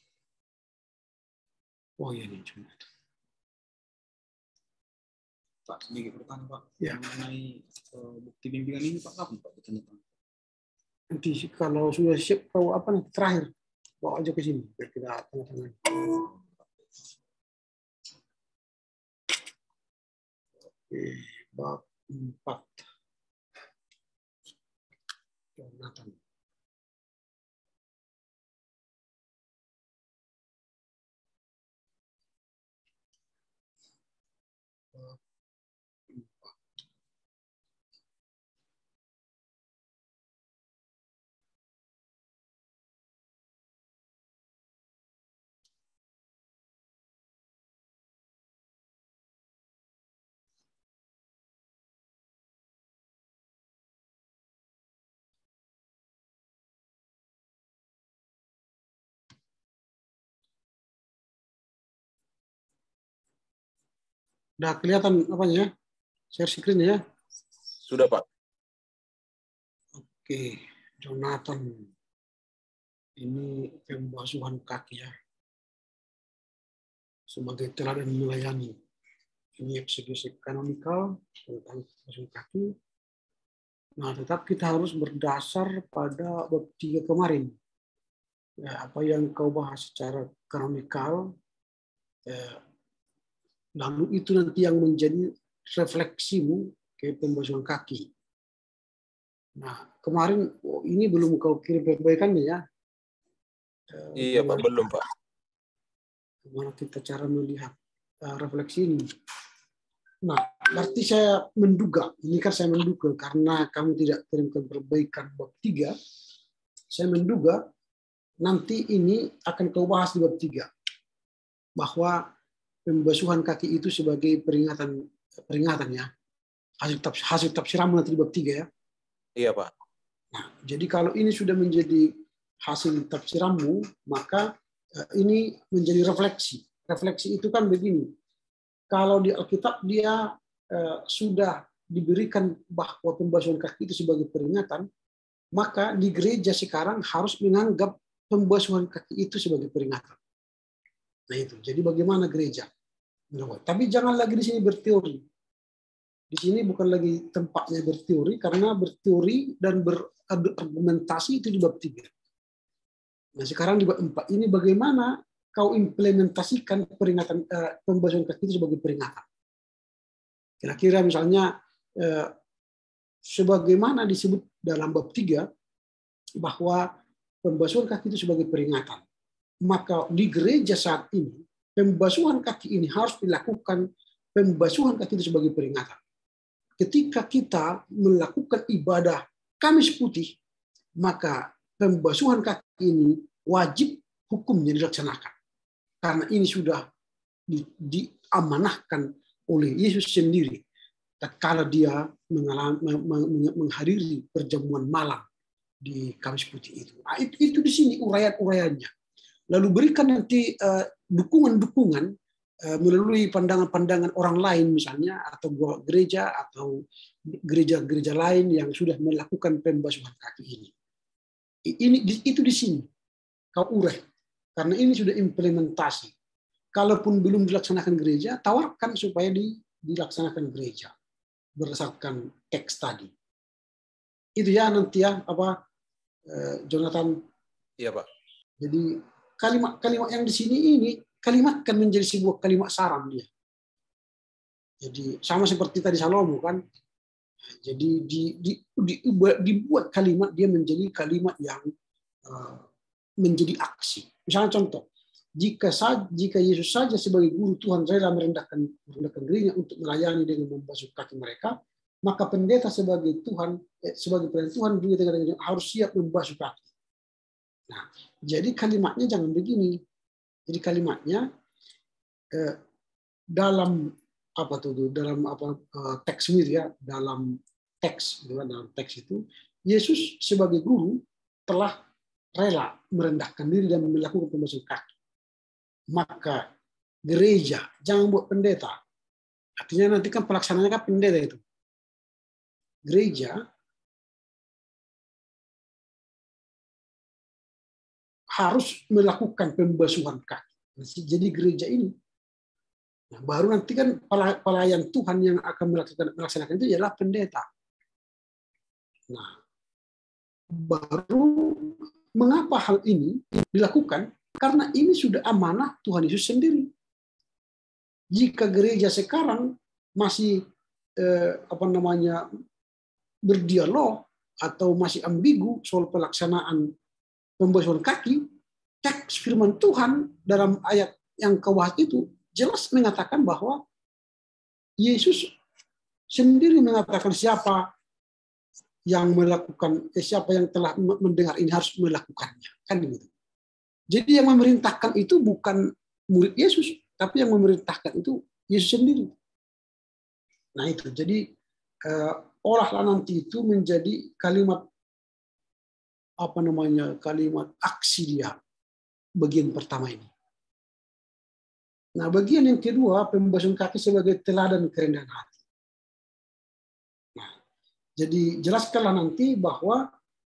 Oh iya nih Jonathan.
Pak, sedikit pertanyaan Pak.
Ya.
Mengenai bukti bimbingan ini Pak, kapan Pak ditandatangan?
Nanti kalau sudah siap, kau apa nanti terakhir bawa aja ke sini biar kita tanda tangan. Oke, bab 4. Jonathan. Bab Udah kelihatan apanya ya? Share screen ya.
Sudah, Pak.
Oke, Jonathan. Ini pembasuhan kaki ya. Sebagai teladan melayani. Ini eksegesi kanonikal tentang pembasuhan kaki. Nah, tetap kita harus berdasar pada bab 3 kemarin. Ya, apa yang kau bahas secara kanonikal, lalu itu nanti yang menjadi refleksimu ke pembasuhan kaki. Nah, kemarin ini belum kau kirim perbaikannya ya.
Iya, Pak. Belum, Pak.
Gimana kita cara melihat refleksi ini. Nah, berarti saya menduga, ini kan saya menduga karena kamu tidak kirimkan perbaikan bab 3, saya menduga nanti ini akan kau bahas di bab 3. Bahwa pembasuhan kaki itu sebagai peringatan ya. Hasil tafsiramu nanti di bab 3 ya.
Iya, Pak.
Nah, jadi kalau ini sudah menjadi hasil tafsiramu, maka ini menjadi refleksi. Refleksi itu kan begini. Kalau di Alkitab dia sudah diberikan bahwa pembasuhan kaki itu sebagai peringatan, maka di gereja sekarang harus menganggap pembasuhan kaki itu sebagai peringatan. Nah itu. Jadi bagaimana gereja? Tapi jangan lagi di sini berteori. Di sini bukan lagi tempatnya berteori, karena berteori dan berargumentasi itu di bab 3. Nah sekarang di bab 4 ini bagaimana kau implementasikan peringatan pembasuhan kaki itu sebagai peringatan. Kira-kira misalnya sebagaimana disebut dalam bab 3 bahwa pembasuhan kaki itu sebagai peringatan. Maka di gereja saat ini pembasuhan kaki ini harus dilakukan, pembasuhan kaki itu sebagai peringatan. Ketika kita melakukan ibadah Kamis Putih, maka pembasuhan kaki ini wajib hukumnya dilaksanakan. Karena ini sudah diamanahkan oleh Yesus sendiri tatkala dia menghadiri perjamuan malam di Kamis Putih itu. Nah, itu di sini uraian-uraiannya. Lalu berikan nanti dukungan-dukungan melalui pandangan-pandangan orang lain misalnya, atau gereja atau gereja-gereja lain yang sudah melakukan pembasuhan kaki ini. Itu di sini kau urai. Karena ini sudah implementasi. Kalaupun belum dilaksanakan gereja, tawarkan supaya dilaksanakan gereja berdasarkan teks tadi. Itu ya nanti ya Jonathan.
Iya, Pak.
Jadi kalimat-kalimat yang di sini ini kalimatkan menjadi sebuah kalimat saran dia. Jadi sama seperti tadi Salomo kan. Jadi dibuat kalimat dia menjadi kalimat yang menjadi aksi. Misalnya contoh, jika Yesus saja sebagai guru Tuhan rela merendahkan dirinya untuk melayani dengan membasuh kaki mereka, maka pendeta sebagai pelayan Tuhan juga harus siap membasuh kaki. Nah, jadi kalimatnya jangan begini. Jadi kalimatnya dalam teks sendiri ya, dalam teks itu Yesus sebagai guru telah rela merendahkan diri dan melakukan pembasuhan kaki. Maka gereja jangan buat pendeta. Artinya nanti kan pelaksananya kan pendeta itu. Gereja harus melakukan pembasuhan kaki. Jadi gereja ini, nah, baru nanti kan pelayan Tuhan yang akan melaksanakan itu adalah pendeta. Nah, baru mengapa hal ini dilakukan? Karena ini sudah amanah Tuhan Yesus sendiri. Jika gereja sekarang masih berdialog atau masih ambigu soal pelaksanaan pembasuhan kaki, teks firman Tuhan dalam ayat yang kebawah itu jelas mengatakan bahwa Yesus sendiri mengatakan siapa yang telah mendengar ini harus melakukannya, kan begitu. Jadi yang memerintahkan itu bukan murid Yesus, tapi yang memerintahkan itu Yesus sendiri. Nah itu, jadi olahlah nanti itu menjadi kalimat kalimat aksi dia bagian pertama ini. Nah, bagian yang kedua, pembasuhan kaki sebagai teladan kerendahan hati. Nah, jadi jelaskanlah nanti bahwa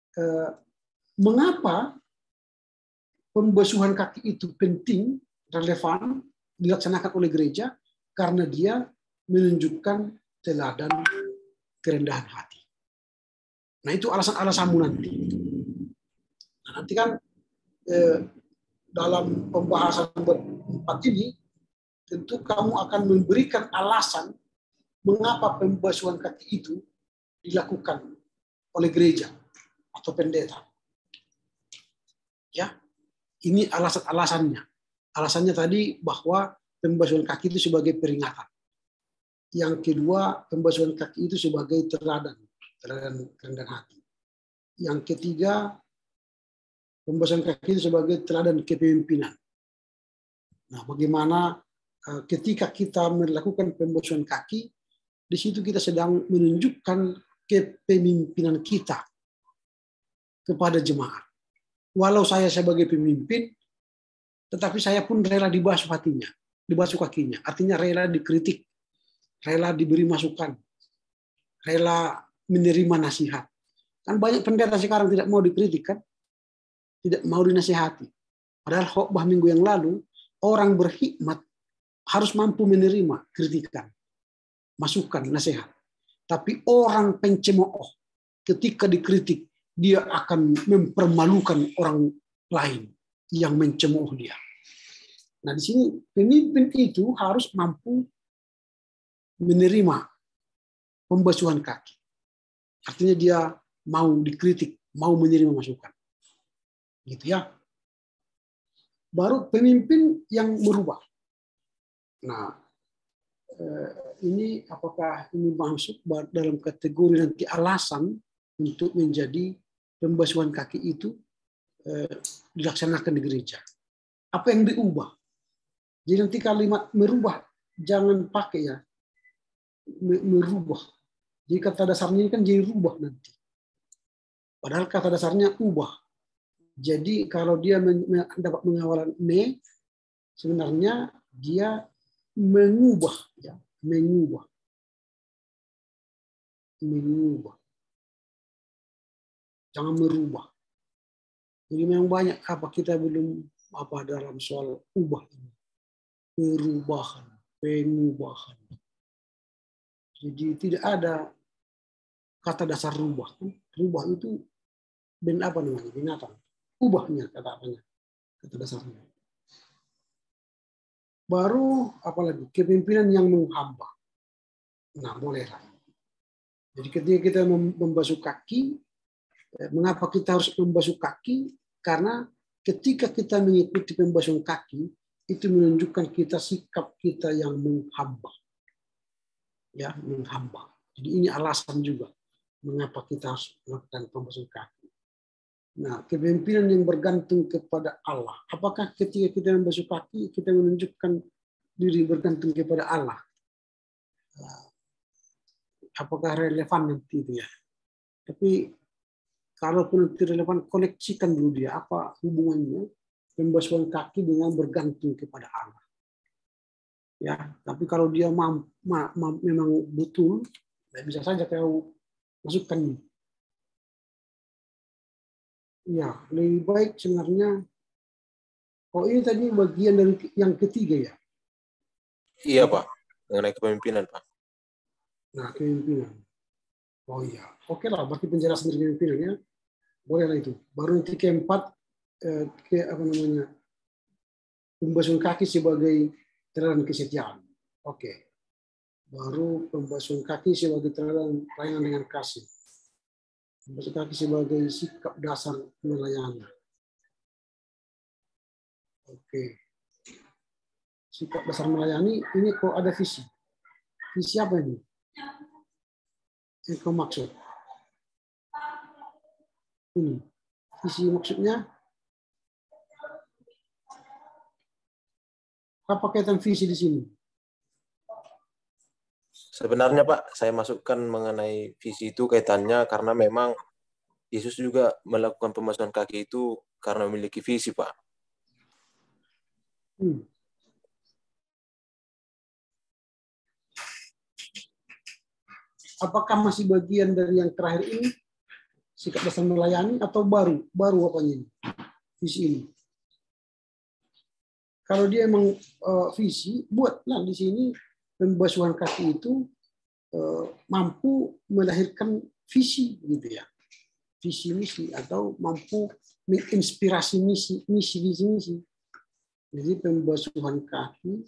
mengapa pembasuhan kaki itu penting, relevan, dilaksanakan oleh gereja, karena dia menunjukkan teladan kerendahan hati. Nah, itu alasan-alasanmu nanti. Nah, nanti kan dalam pembahasan bab 4 ini, tentu kamu akan memberikan alasan mengapa pembasuhan kaki itu dilakukan oleh gereja atau pendeta. Ya, ini alasan-alasannya. Alasannya tadi bahwa pembasuhan kaki itu sebagai peringatan. Yang kedua, pembasuhan kaki itu sebagai teladan kerendahan hati. Yang ketiga, pembasuhan kaki itu sebagai teladan kepemimpinan. Nah, bagaimana ketika kita melakukan pembasuhan kaki, di situ kita sedang menunjukkan kepemimpinan kita kepada jemaat. Walau saya sebagai pemimpin, tetapi saya pun rela dibasuh hatinya, dibasuh kakinya. Artinya rela dikritik, rela diberi masukan, rela menerima nasihat. Kan banyak pendeta sekarang tidak mau dikritik, kan? Tidak mau dinasihati. Padahal khotbah minggu yang lalu, orang berhikmat harus mampu menerima kritikan, masukan, nasihat. Tapi orang pencemooh, ketika dikritik, dia akan mempermalukan orang lain yang mencemooh dia. Nah, di sini pemimpin itu harus mampu menerima pembasuhan kaki. Artinya dia mau dikritik, mau menerima masukan. Gitu ya. Baru pemimpin yang berubah. Nah, ini apakah ini masuk dalam kategori nanti alasan untuk menjadi pembasuhan kaki itu dilaksanakan di gereja? Apa yang diubah? Jadi nanti kalimat merubah jangan pakai ya, merubah. Jadi kata dasarnya ini kan jadi rubah nanti. Padahal kata dasarnya ubah. Jadi kalau dia dapat pengawalan sebenarnya dia mengubah, ya, mengubah. Jangan merubah. Jadi memang banyak apa kita belum apa dalam soal ubah ini, perubahan, pengubahan. Jadi tidak ada kata dasar rubah. Rubah itu apa namanya, binatang. Ubahnya kata dasarnya. Baru apalagi kepemimpinan yang menghamba. Nah, bolehlah. Jadi ketika kita membasuh kaki, mengapa kita harus membasuh kaki? Karena ketika kita mengikuti pembasuhan kaki, itu menunjukkan kita sikap kita yang menghamba. Ya, menghamba. Jadi ini alasan juga mengapa kita harus melakukan pembasuhan kaki. Nah, kepemimpinan yang bergantung kepada Allah. Apakah ketika kita membasuh kaki, kita menunjukkan diri bergantung kepada Allah? Apakah relevan nanti itu ya? Tapi kalaupun tidak relevan, koneksikan dulu dia. Apa hubungannya pembasuhan kaki dengan bergantung kepada Allah? Ya, tapi kalau dia memang betul, bisa saja kau masukkan. Ya, lebih baik sebenarnya. Oh, ini tadi bagian dari yang ketiga ya?
Iya, Pak. Mengenai kepemimpinan, Pak.
Nah, kepemimpinan. Oh iya, oke lah. Berarti penjelasan dari kepemimpinannya boleh lah itu. Baru nanti keempat, pembasuhan kaki sebagai teladan kesetiaan. Oke. Baru pembasuhan kaki sebagai teladan pelayanan dengan kasih. Pembasuhan kaki sebagai sikap dasar melayani. Oke. Sikap dasar melayani, ini kok ada visi. Visi apa ini? Yang kau maksud? Ini. Visi maksudnya? Apa kaitan visi di sini?
Sebenarnya, Pak, saya masukkan mengenai visi itu kaitannya karena memang Yesus juga melakukan pembasuhan kaki itu karena memiliki visi, Pak.
Apakah masih bagian dari yang terakhir ini, sikap dasar melayani, atau baru apanya ini, visi ini? Kalau dia emang visi, buatlah di sini pembasuhan kaki itu mampu melahirkan visi, gitu ya, visi misi, atau mampu menginspirasi misi. Jadi pembasuhan kaki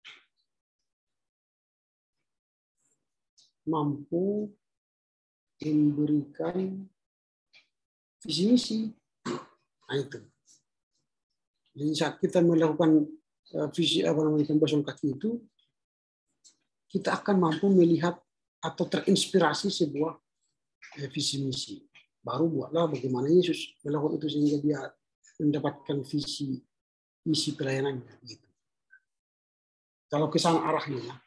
mampu memberikan visi misi. Nah, itu. Jadi saat kita melakukan visi pembasuhan kaki itu, kita akan mampu melihat atau terinspirasi sebuah visi misi. Baru buatlah bagaimana Yesus melakukan itu sehingga dia mendapatkan visi misi pelayanannya. Gitu. Kalau ke sana arahnya ya.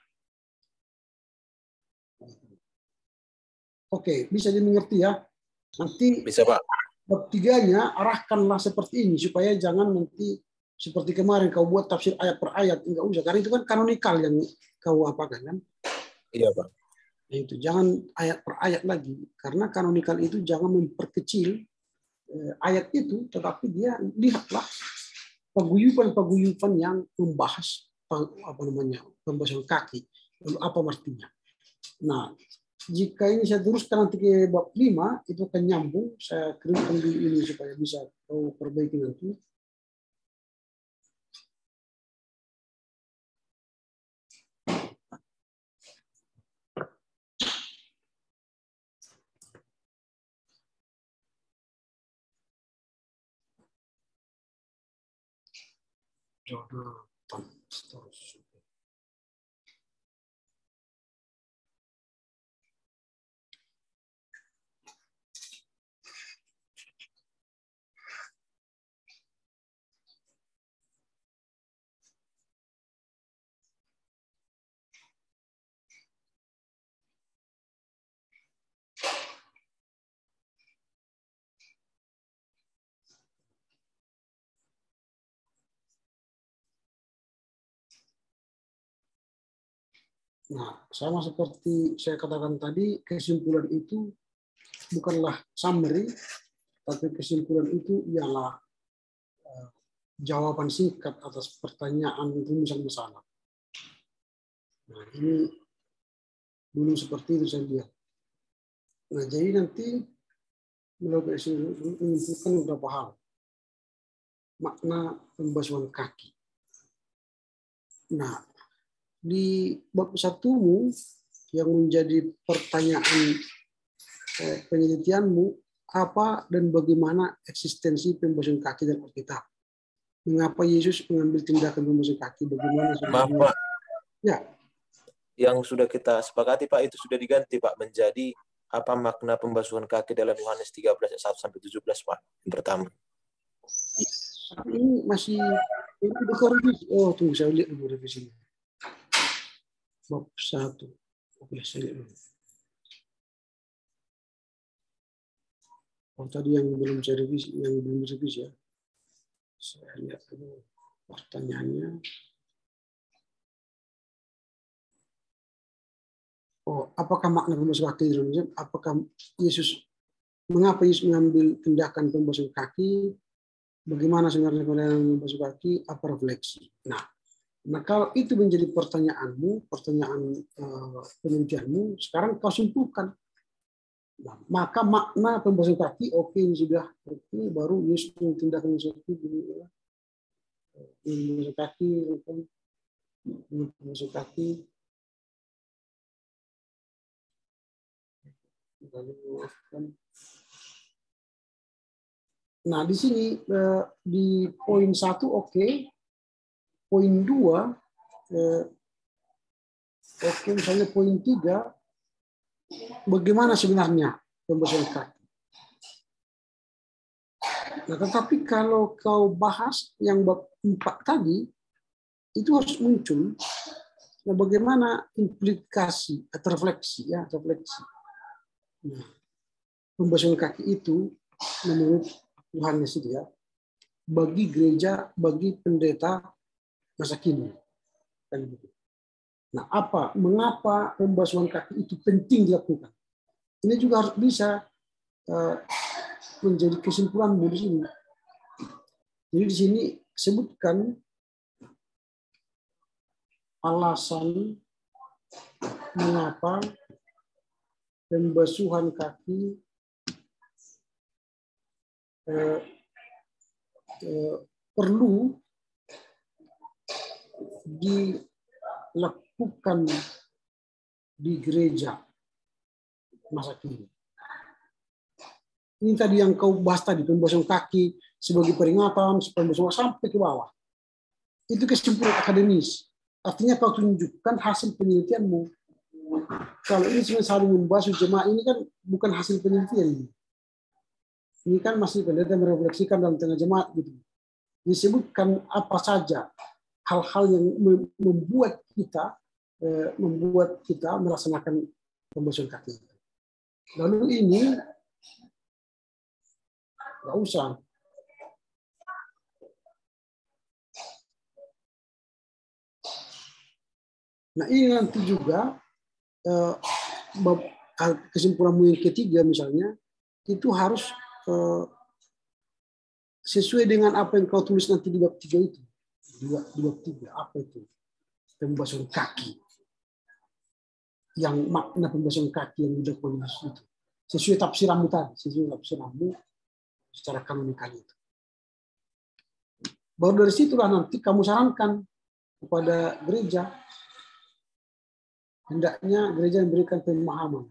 Oke, bisa dimengerti ya. Nanti
Bisa, Pak.
bab 3-nya arahkanlah seperti ini supaya jangan nanti seperti kemarin kau buat tafsir ayat per ayat, enggak usah, karena itu kan kanonikal yang kau apakan kan.
Iya, Pak.
Nah, itu jangan ayat per ayat lagi, karena kanonikal itu jangan memperkecil ayat itu, tetapi dia lihatlah paguyuban yang membahas pembahasan kaki, lalu apa artinya. Nah, jika ini saya teruskan nanti ke bab 5, itu akan nyambung. Saya kirimkan di ini supaya bisa kau perbaiki nanti. Jonathan Sturges. Nah, sama seperti saya katakan tadi, kesimpulan itu bukanlah summary, tapi kesimpulan itu ialah jawaban singkat atas pertanyaan rumusan masalah. Nah, ini dulu seperti itu saya lihat. Nah, jadi nanti melakukan menyimpulkan beberapa hal. Makna pembasuhan kaki. Nah, di bab 1-mu yang menjadi pertanyaan penelitianmu, apa dan bagaimana eksistensi pembasuhan kaki dalam Alkitab? Mengapa Yesus mengambil tindakan pembasuhan kaki? Bagaimana?
Maaf, Pak.
Ya.
Yang sudah kita sepakati, Pak, itu sudah diganti, Pak, menjadi apa makna pembasuhan kaki dalam Yohanes 13 ayat 1-17, Pak. Yang pertama.
Ini masih ini revisi. Oh, tunggu saya lihat dulu revisinya. Bab 1. Oke, saya lihat dulu. Oh, tadi yang belum saya revisi, ya. Saya lihat dulu pertanyaannya. Oh, apakah makna pembasuhan kaki dalam Islam? Mengapa Yesus mengambil tindakan pembasuhan kaki? Bagaimana sebenarnya pembasuhan kaki? Apa refleksi? Nah, kalau itu menjadi pertanyaanmu, pertanyaan penelitianmu, sekarang kau simpulkan. Nah, maka makna pembasuhan kaki, oke, ini sudah, oke, baru Yesus tindakan seperti ini, pembasuhan kaki. Nah, di sini di poin 1 oke. Poin 2 oke, misalnya poin 3 bagaimana sebenarnya pembasuhan kaki. Nah, tetapi kalau kau bahas yang bab 4 tadi, itu harus muncul bagaimana implikasi atau refleksi, ya, refleksi. Nah, pembasuhan kaki itu menurut Yohanes itu ya, bagi gereja, bagi pendeta masa kini. Nah, mengapa pembasuhan kaki itu penting dilakukan? Ini juga harus bisa menjadi kesimpulanmu di sini. Jadi di sini sebutkan alasan mengapa pembasuhan kaki perlu dilakukan di gereja masa kini. Ini tadi yang kau bahas tadi, pembasuhan kaki sebagai peringatan, pembasuhan sampai ke bawah. Itu kesimpulan akademis. Artinya kau tunjukkan hasil penelitianmu. Kalau ini cuma saling membasuh jemaah, ini kan bukan hasil penelitian. Ini kan masih penelitian merefleksikan dalam tengah jemaat gitu. Disebutkan apa saja hal-hal yang membuat kita melaksanakan pembasuhan kaki. Lalu ini nggak usah. Nah ini nanti juga kesimpulanmu yang ketiga misalnya itu harus sesuai dengan apa yang kau tulis nanti di bab 3 itu. Di bab 3 apa itu? Pembasuhan kaki. Yang makna pembasuhan kaki yang dilakukan itu. Sesuai tafsiranmu tadi, sesuai tafsiranmu secara kanonikal itu. Baru dari situlah nanti kamu sarankan kepada gereja, hendaknya gereja memberikan pemahaman.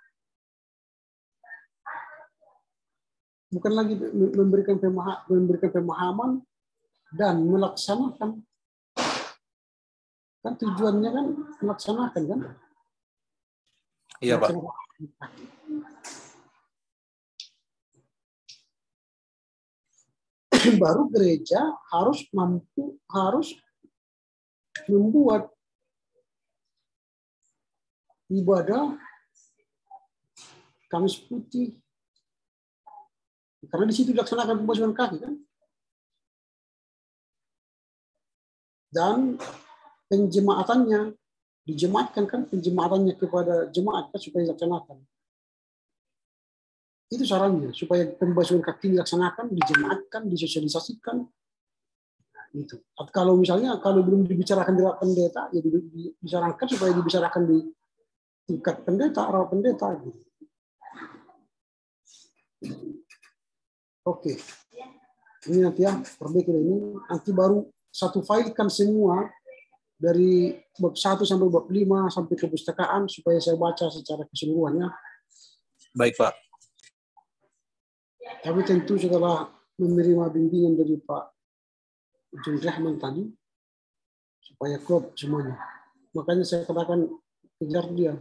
Bukan lagi memberikan pemahaman dan melaksanakan. Kan tujuannya kan melaksanakan kan?
Iya, Pak.
Baru gereja harus membuat ibadah Kamis Putih. Karena di situ dilaksanakan pembasuhan kaki kan. Dan penjemaatannya dijemaatkan kan, penjemaatannya kepada jemaat kan supaya dilaksanakan. Itu sarannya supaya pembasuhan kaki dilaksanakan, dijemaatkan, disosialisasikan. Nah, itu. Kalau misalnya kalau belum dibicarakan di rapat pendeta, ya disarankan supaya dibicarakan di tingkat pendeta, rapat pendeta. Gitu. Oke, ini nanti ya perbaikan ini. Nanti baru satu filekan semua dari bab 1 sampai bab 5 sampai ke perpustakaan supaya saya baca secara keseluruhannya.
Baik, Pak.
Tapi tentu setelah menerima bimbingan dari Pak Jun Rahman tadi supaya klop semuanya. Makanya saya katakan kejar dia.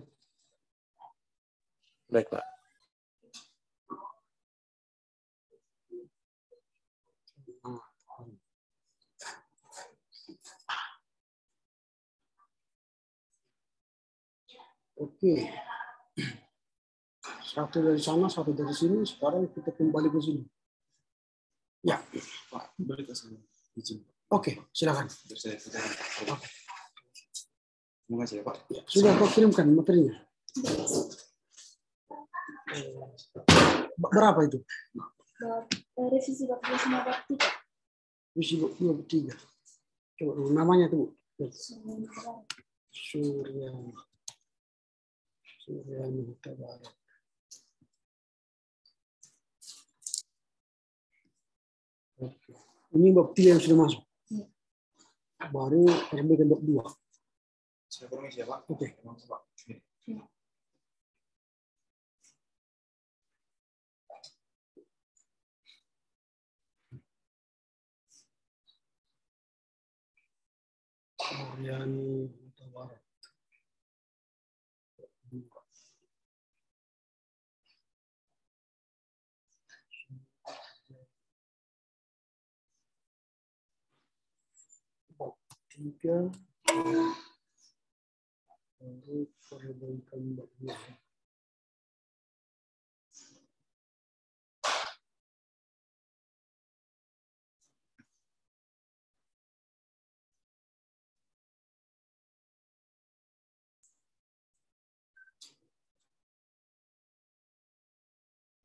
Baik, Pak.
Oke. Satu dari sana, satu dari sini. Sekarang kita kembali ke sini. Ya.
Pak, balik ke sana. Izin.
Oke, silakan.
Terima kasih ya, Pak.
Ya, sudah kau kirimkan materinya. Berapa itu?
Revisi bab 2 sama bab 3.
Revisi bab 3. Coba dulu namanya tuh. Suryani Huta Barat. Oke. Ini bab 3 yang sudah masuk. Baru perbaikan bab 2.
Saya permisi ya, Pak.
Oke.
Pak.
Suryani Huta Barat. Bab 3. Baru perbaikan bab 2.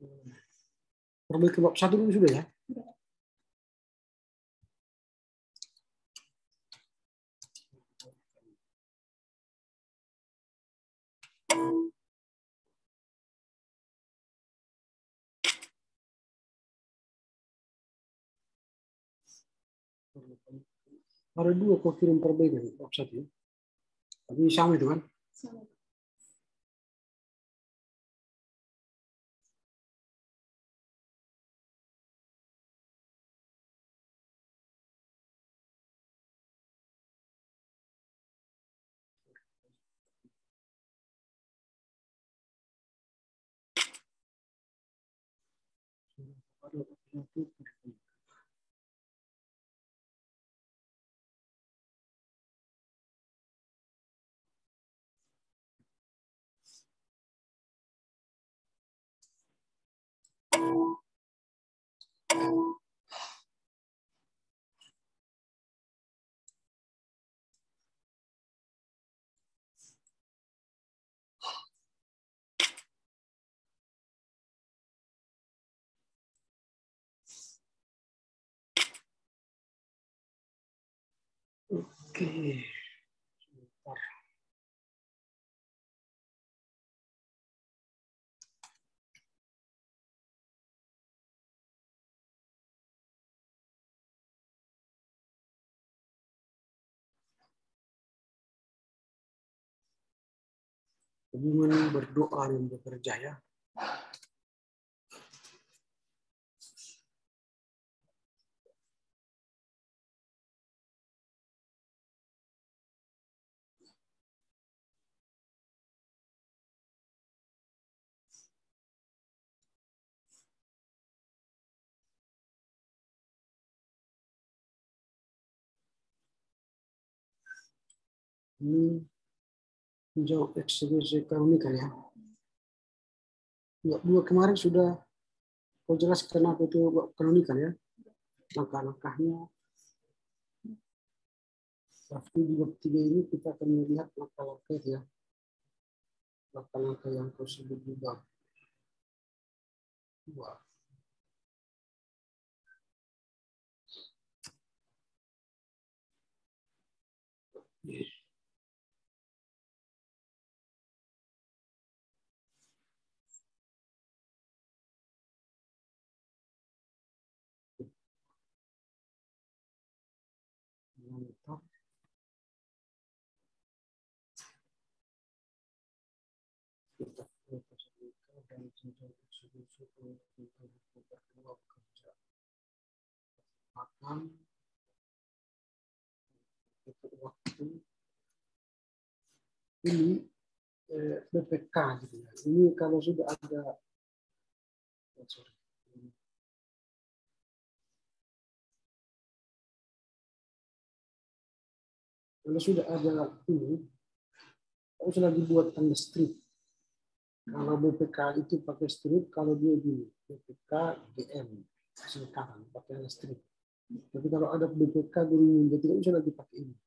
Perbaiki bab 1 dulu sudah ya? Ada 2 kau kirim perbaikan bab 1 ya. Tapi sama itu kan?
Sama.
Oke. Sebentar. Hubungan berdoa dan bekerja ya. Ini menjawab eksegesi kanonikal ya. Bab 2 kemarin sudah kau jelaskan apa itu bab kanonikal ya. Langkah-langkahnya. Tapi di bab 3 ini kita akan melihat langkah-langkah ya. Langkah-langkah yang kau sebut di bab 2. Mantap. Kita dan jenjang eksekusi untuk berdua bekerja. Makan itu waktu ini BPK gitu ya. Ini kalau sudah ada kalau sudah ada ini harus lagi buat tanda strip. Kalau BPK itu pakai strip, kalau dia di BPK GM singkatan pakai tanda strip. Tapi kalau ada BPK guru dia tidak usah lagi pakai ini.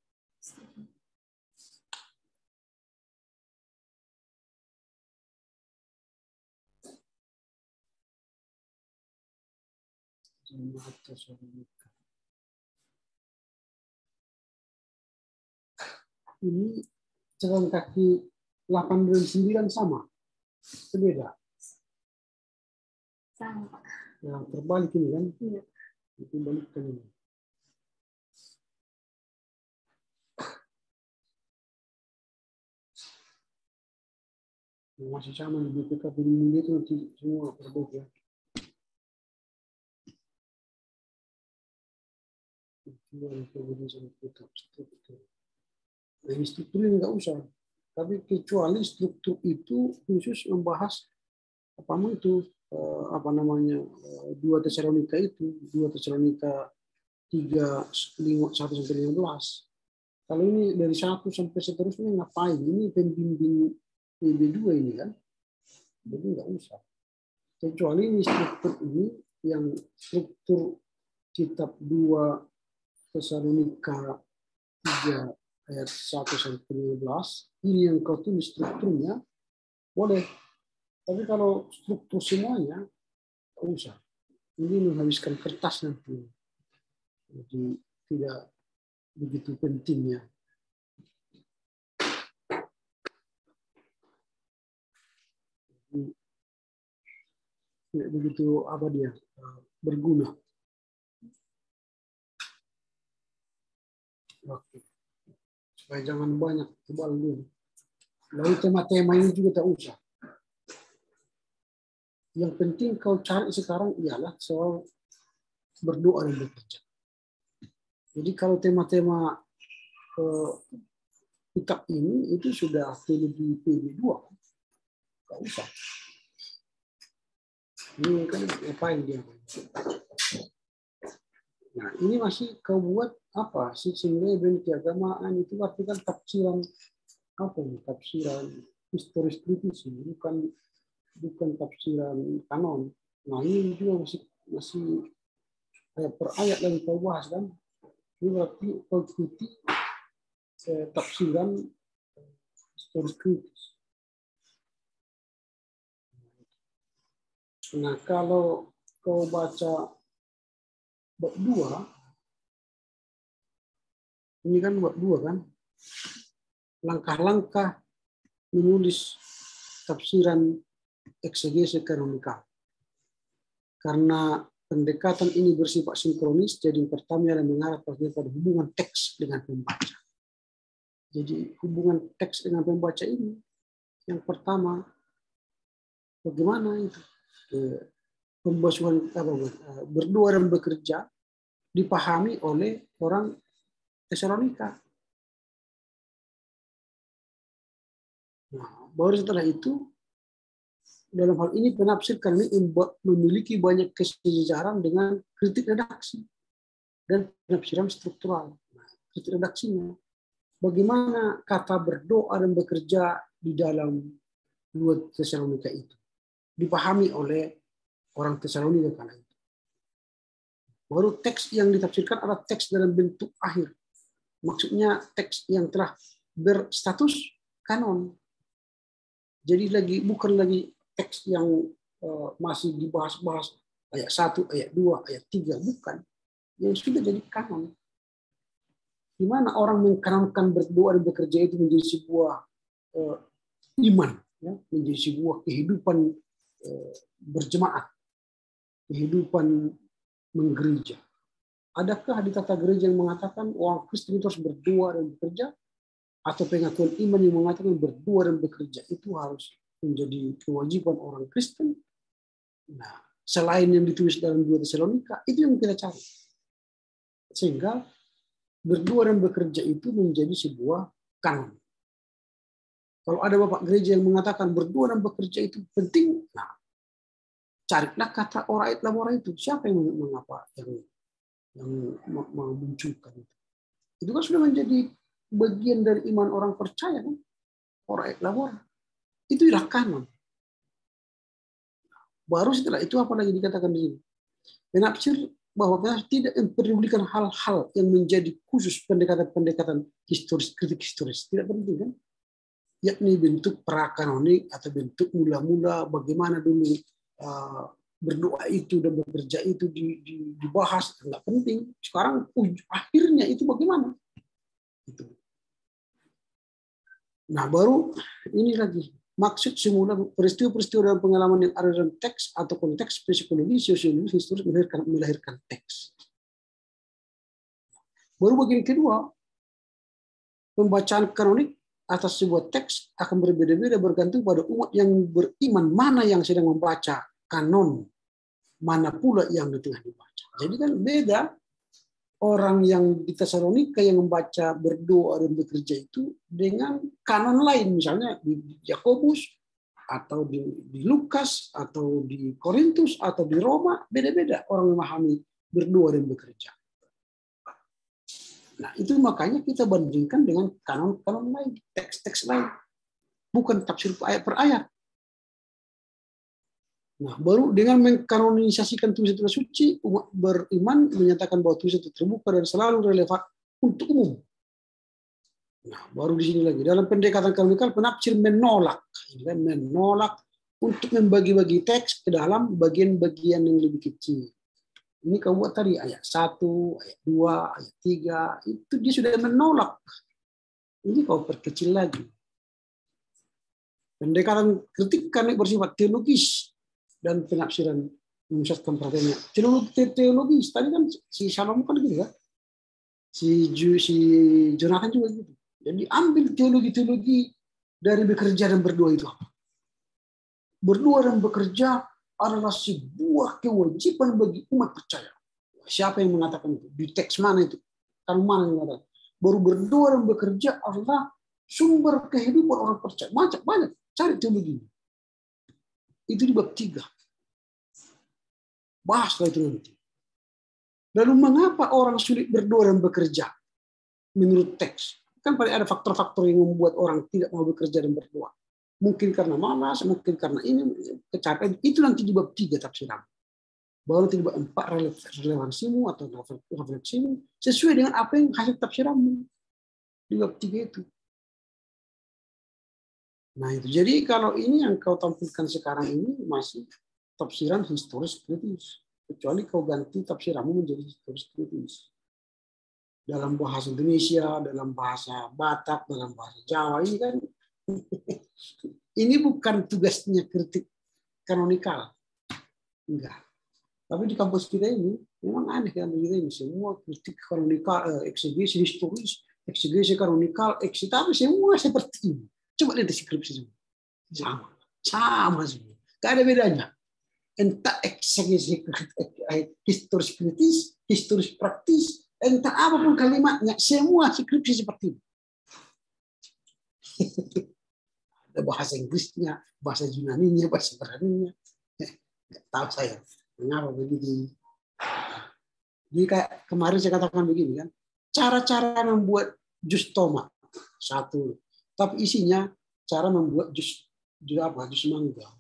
Ini jalan kaki 8 dan 9 sama. Berbeda.
Sama, Pak.
Yang terbalik ini kan.
Iya.
Itu balikkan ini. Masih sama di BPK ini itu nanti semua berbeda. Nah, ini struktur ini nggak usah. Tapi kecuali struktur itu khusus membahas apa namanya 2 Tesalonika itu 2 Tesalonika 3:1-15. Kalau ini dari 1 sampai seterusnya ngapain? Ini pembimbing PB2 ini kan. Jadi nggak usah. Kecuali ini struktur ini yang struktur kitab 2 Tesalonika 3 ayat 1-15 ini yang kau tulis strukturnya boleh. Tapi kalau struktur semuanya Tak usah. Ini menghabiskan kertas nanti. Jadi tidak begitu pentingnya. Tidak begitu berguna. Oke. Supaya jangan banyak tebal dulu. Lalu tema-tema ini juga tak usah. Yang penting kau cari sekarang ialah soal berdoa dan bekerja. Jadi kalau tema-tema kitab ini itu sudah lebih PB2, tak usah. Ini kan ngapain dia? Nah, ini masih kau buat apa? Sehingga keagamaan itu artikan tafsiran apa nih? Tafsiran historis kritis, bukan tafsiran kanon. Nah, ini juga masih ayat per ayat lagi kau bahas kan? Ini berarti kau ikuti tafsiran historis kritis. Nah, kalau kau baca bab 2, ini kan bab 2 kan, langkah-langkah menulis tafsiran eksegese kanonikal. Karena pendekatan ini bersifat sinkronis, jadi yang pertama adalah mengarah pada hubungan teks dengan pembaca. Jadi hubungan teks dengan pembaca ini, yang pertama, bagaimana itu pembasuhan berdoa dan bekerja dipahami oleh orang Tesalonika. Nah, baru setelah itu, dalam hal ini penafsir kami memiliki banyak kesejaran dengan kritik redaksi dan penafsiran struktural. Nah, kritik redaksinya, bagaimana kata berdoa dan bekerja di dalam 2 Tesalonika itu dipahami oleh orang Tesalonika kala itu. Baru teks yang ditafsirkan adalah teks dalam bentuk akhir. Maksudnya teks yang telah berstatus kanon. Jadi bukan lagi teks yang masih dibahas-bahas ayat 1, ayat 2, ayat 3, bukan. Yang sudah jadi kanon. Di mana orang mengkanonkan berdoa dan bekerja itu menjadi sebuah iman, ya, menjadi sebuah kehidupan berjemaat, kehidupan menggereja. Adakah di tata gereja yang mengatakan orang Kristen itu harus berdoa dan bekerja, atau pengakuan iman yang mengatakan berdoa dan bekerja itu harus menjadi kewajiban orang Kristen? Nah, selain yang ditulis dalam 2 Tesalonika, itu yang kita cari. Sehingga berdoa dan bekerja itu menjadi sebuah kanon. Kalau ada bapak gereja yang mengatakan berdoa dan bekerja itu penting, nah, carilah kata orait labora itu. Siapa yang memunculkan itu? Itu kan sudah menjadi bagian dari iman orang percaya kan? Orait labora. Itu ialah kanon. Baru setelah itu apa lagi dikatakan di sini? Penafsir bahwa tidak memperdulikan hal-hal yang menjadi khusus pendekatan-pendekatan historis, kritik historis. Tidak penting kan? Yakni bentuk prakanonik atau bentuk mula-mula bagaimana dulu berdoa itu dan bekerja itu dibahas, nggak penting. Sekarang akhirnya itu bagaimana? Itu. Nah, baru ini lagi maksud semula peristiwa-peristiwa dalam pengalaman yang ada dalam teks atau konteks psikologi, sosiologi, historis melahirkan teks. Baru bagian kedua, pembacaan kanonik atas sebuah teks akan berbeda-beda bergantung pada umat yang beriman mana yang sedang membaca kanon, mana pula yang di tengah dibaca. Jadi kan beda orang yang di Tesalonika yang membaca berdoa dan bekerja itu dengan kanon lain, misalnya di Yakobus atau di Lukas atau di Korintus atau di Roma, beda-beda orang memahami berdoa dan bekerja. Nah, itu makanya kita bandingkan dengan kanon-kanon lain, teks-teks lain. Bukan tafsir ayat per ayat. Nah, baru dengan mengkanonisasikan tulisan suci, umat beriman menyatakan bahwa tulisan itu terbuka dan selalu relevan untuk umum. Nah, baru di sini lagi. Dalam pendekatan kanonikal, penafsir menolak untuk membagi-bagi teks ke dalam bagian-bagian yang lebih kecil. Ini kau buat tadi ayat 1, ayat 2, ayat 3, itu dia sudah menolak. Ini kau perkecil lagi. Pendekatan kritik karena bersifat teologis dan penafsiran memusatkan perhatiannya. Teologis tadi kan si Shalom kan gitu kan, si Jonathan juga gitu. Jadi ambil teologi dari bekerja dan berdoa itu apa? Berdoa dan bekerja adalah sebuah kewajiban bagi umat percaya. Siapa yang mengatakan itu? Di teks mana itu? Kan mana yang mengatakan? Baru berdoa dan bekerja adalah sumber kehidupan orang percaya. Banyak. Cari teologi. Itu di bab 3. Bahaslah itu nanti. Lalu mengapa orang sulit berdoa dan bekerja? Menurut teks. Kan pada ada faktor-faktor yang membuat orang tidak mau bekerja dan berdoa. Mungkin karena malas, mungkin karena ini, kecapean. Itu nanti di bab 3 tafsiran. Baru di bab 4 relevansimu atau refleksimu sesuai dengan apa yang hasil tafsiranmu. Di bab 3 itu. Nah itu. Jadi kalau ini yang kau tampilkan sekarang ini masih tafsiran historis kritis. Kecuali kau ganti tafsiranmu menjadi historis kritis. Dalam bahasa Indonesia, dalam bahasa Batak, dalam bahasa Jawa, ini kan ini bukan tugasnya kritik kanonikal. Enggak. Tapi di kampus kita ini, memang aneh kan kita ini. Semua kritik kanonikal, eksegesi historis, eksegesi kanonikal, tapi semua seperti ini. Coba lihat deskripsi semua. Sama semua. Gak ada bedanya. Entah eksegesi historis kritis, historis praktis, entah apapun kalimatnya, semua skripsi seperti ini. Ada bahasa Inggrisnya, bahasa Yunaninya, bahasa Ibraninya. Nggak tahu saya mengapa begitu. Jadi kayak kemarin saya katakan begini kan, cara-cara membuat jus tomat satu, tapi isinya cara membuat jus mangga.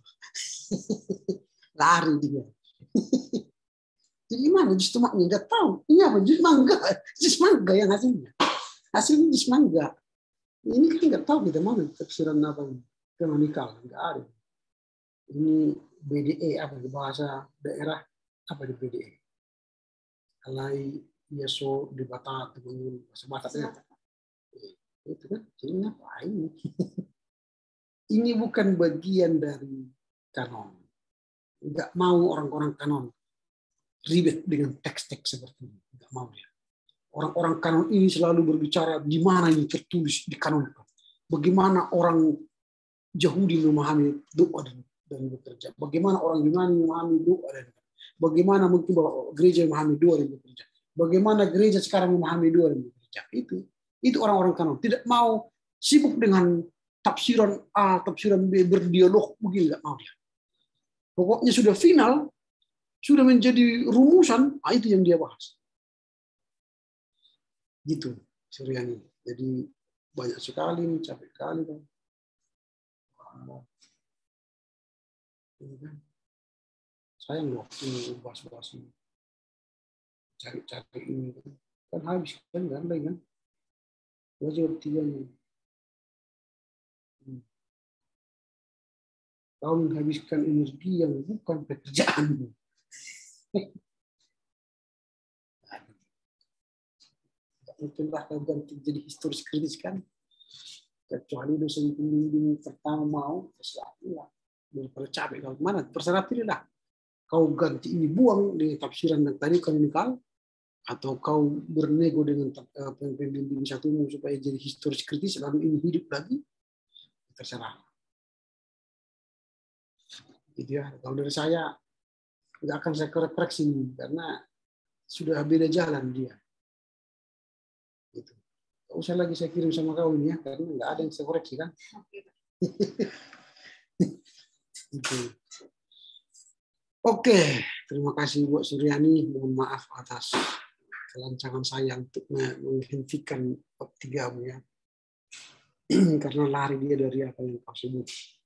Lari dia. Jadi mana jus tomatnya? Nggak tahu. Ini apa? Jus mangga yang hasilnya. Hasilnya jus mangga. Ini kan nggak tahu kita mana tafsiran apa kanonikal, nggak ada. Ini BDE apa di bahasa daerah apa di BDE? Alai Yeso di Batak dengan bahasa Bataknya. Itu kan, jadi ngapain? Ini bukan bagian dari kanon. Nggak mau orang-orang kanon ribet dengan teks-teks seperti ini. Nggak mau ya. Orang-orang kanon ini selalu berbicara di mana ini tertulis di kanon. Bagaimana orang Yahudi memahami doa dan bekerja. Bagaimana orang Yunani memahami doa dan bagaimana mungkin bahwa gereja memahami doa dan bekerja. Bagaimana gereja sekarang memahami doa dan bekerja. Itu orang-orang kanon. Tidak mau sibuk dengan tafsiran A, tafsiran B, berdialog. Begini nggak mau dia. Pokoknya sudah final, sudah menjadi rumusan, itu yang dia bahas. Gitu, Suryani. Jadi banyak sekali, capek kali kan. Sayang waktu bahas-bahas ini. Cari-cari ini kan habis kan gandeng kan. Wajib 3 nih. Kau menghabiskan energi yang bukan pekerjaanmu. Itulah kau ganti jadi historis kritis kan. Kecuali dosen pembimbing pertama mau, terserah. Daripada capek kau mana, terserah pilihlah. Kau ganti ini buang dengan tafsiran yang tadi kanonikal, atau kau bernego dengan pembimbing satumu supaya jadi historis kritis, lalu ini hidup lagi, terserah. Gitu ya. Kalau dari saya, nggak akan saya koreksi ini, karena sudah beda jalan dia. Gitu. Gak usah lagi saya kirim sama kau ini ya, karena nggak ada yang saya koreksi kan. Gitu. Oke, terima kasih buat Suryani. Mohon maaf atas kelancangan saya untuk menghentikan bab 3 ya. Karena lari dia dari apa yang kau sebut.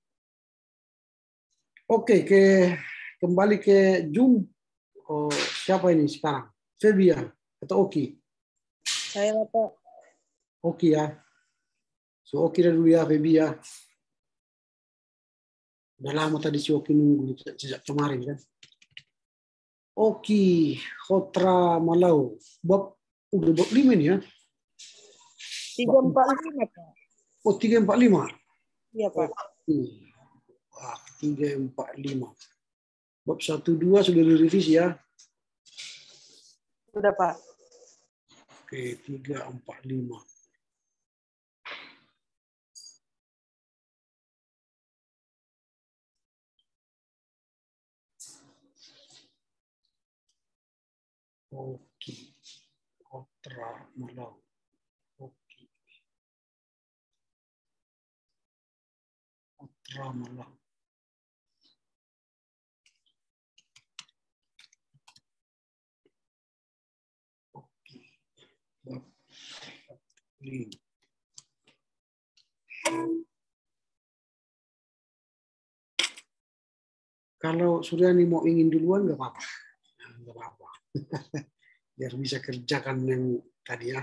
Oke, kembali ke Zoom. Siapa ini sekarang? Febia atau Oki?
Saya Bapak.
Oki ya. So Oki dulu ya, Febia. Udah lama tadi si Oki nunggu sejak kemarin kan. Oki, Hotra Malau. Udah bab 5 nih ya.
345, Pak.
Oh, 345.
Iya, Pak.
Wah, 345. Bab 1-2 sudah direvisi ya.
Sudah, Pak.
Oke, 345. Oke. Hotra Malau. Oke. Hotra Malau. Oke. Bab 5. Kalau Suryani mau ingin duluan nggak apa-apa. Nggak apa-apa. Biar bisa kerjakan yang tadi ya.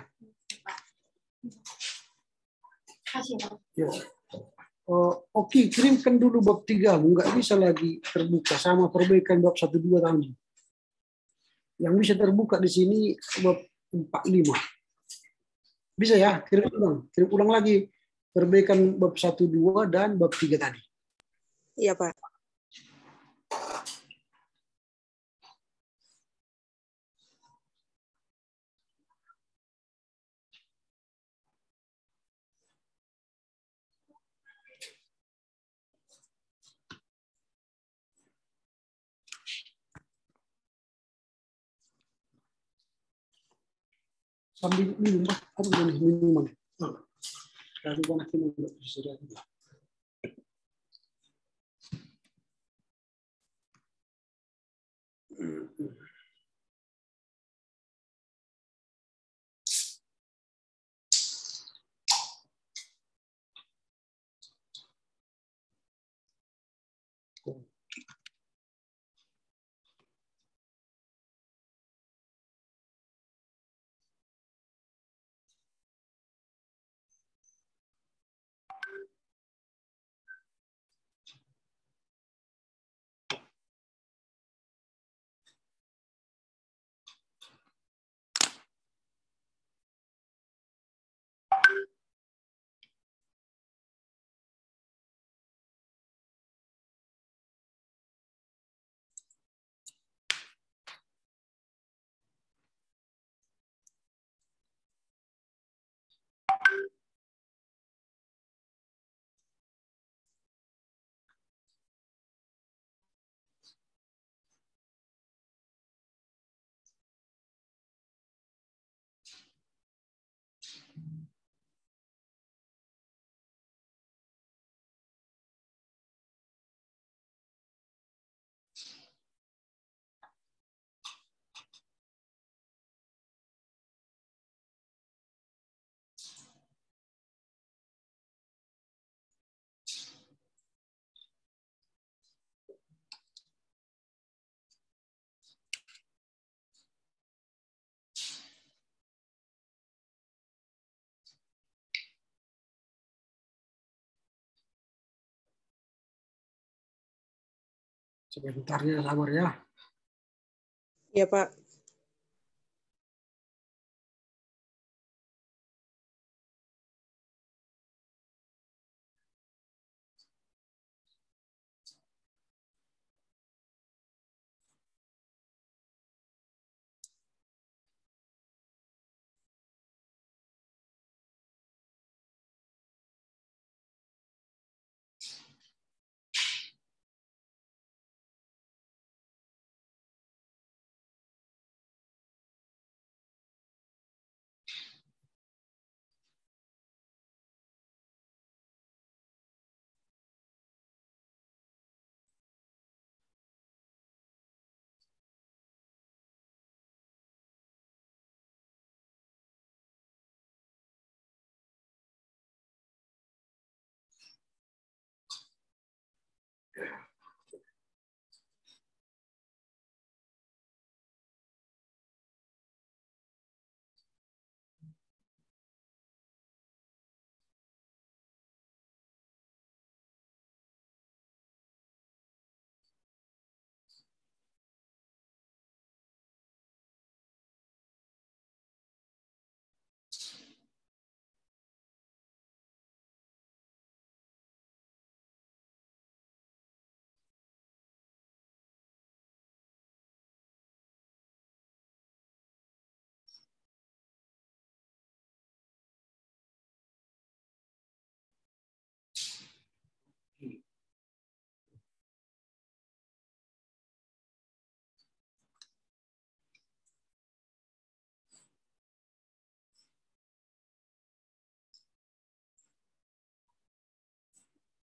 Yo. Oke, kirimkan dulu bab 3. Nggak bisa lagi terbuka sama perbaikan bab 1-2 tadi. Yang bisa terbuka di sini bab 45. Bisa ya, kirim ulang lagi perbaikan bab 1-2 dan bab 3 tadi.
Iya, Pak.
Sambil minum, aduh ini minuman. Lalu gua nanti minum sudah. Sebentarnya sabar ya.
Iya, Pak.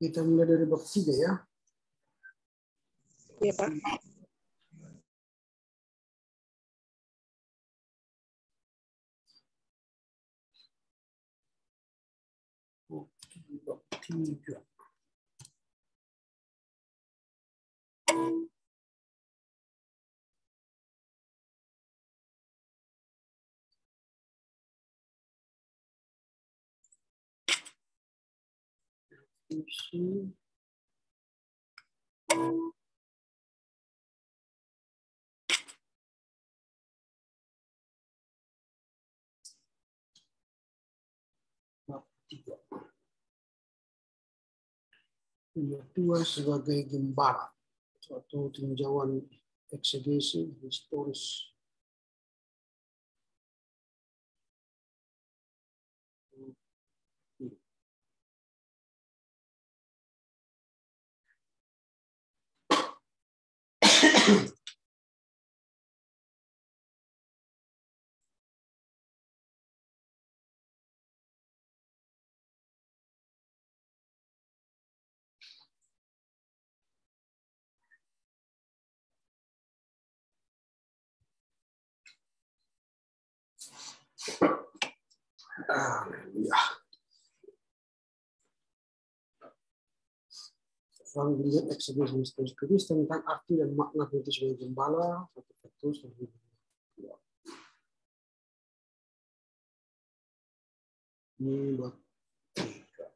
Kita mulai dari bab 3 ya.
Iya, Pak.
Bab 3. Bab 3. Penatua sebagai gembala, suatu tinjauan eksegesi historis. Haleluya. Orang dilihat eksegesi historis Kudus tentang arti dan makna Petrus sebagai gembala, 1 Petrus 2. Ini bab 3.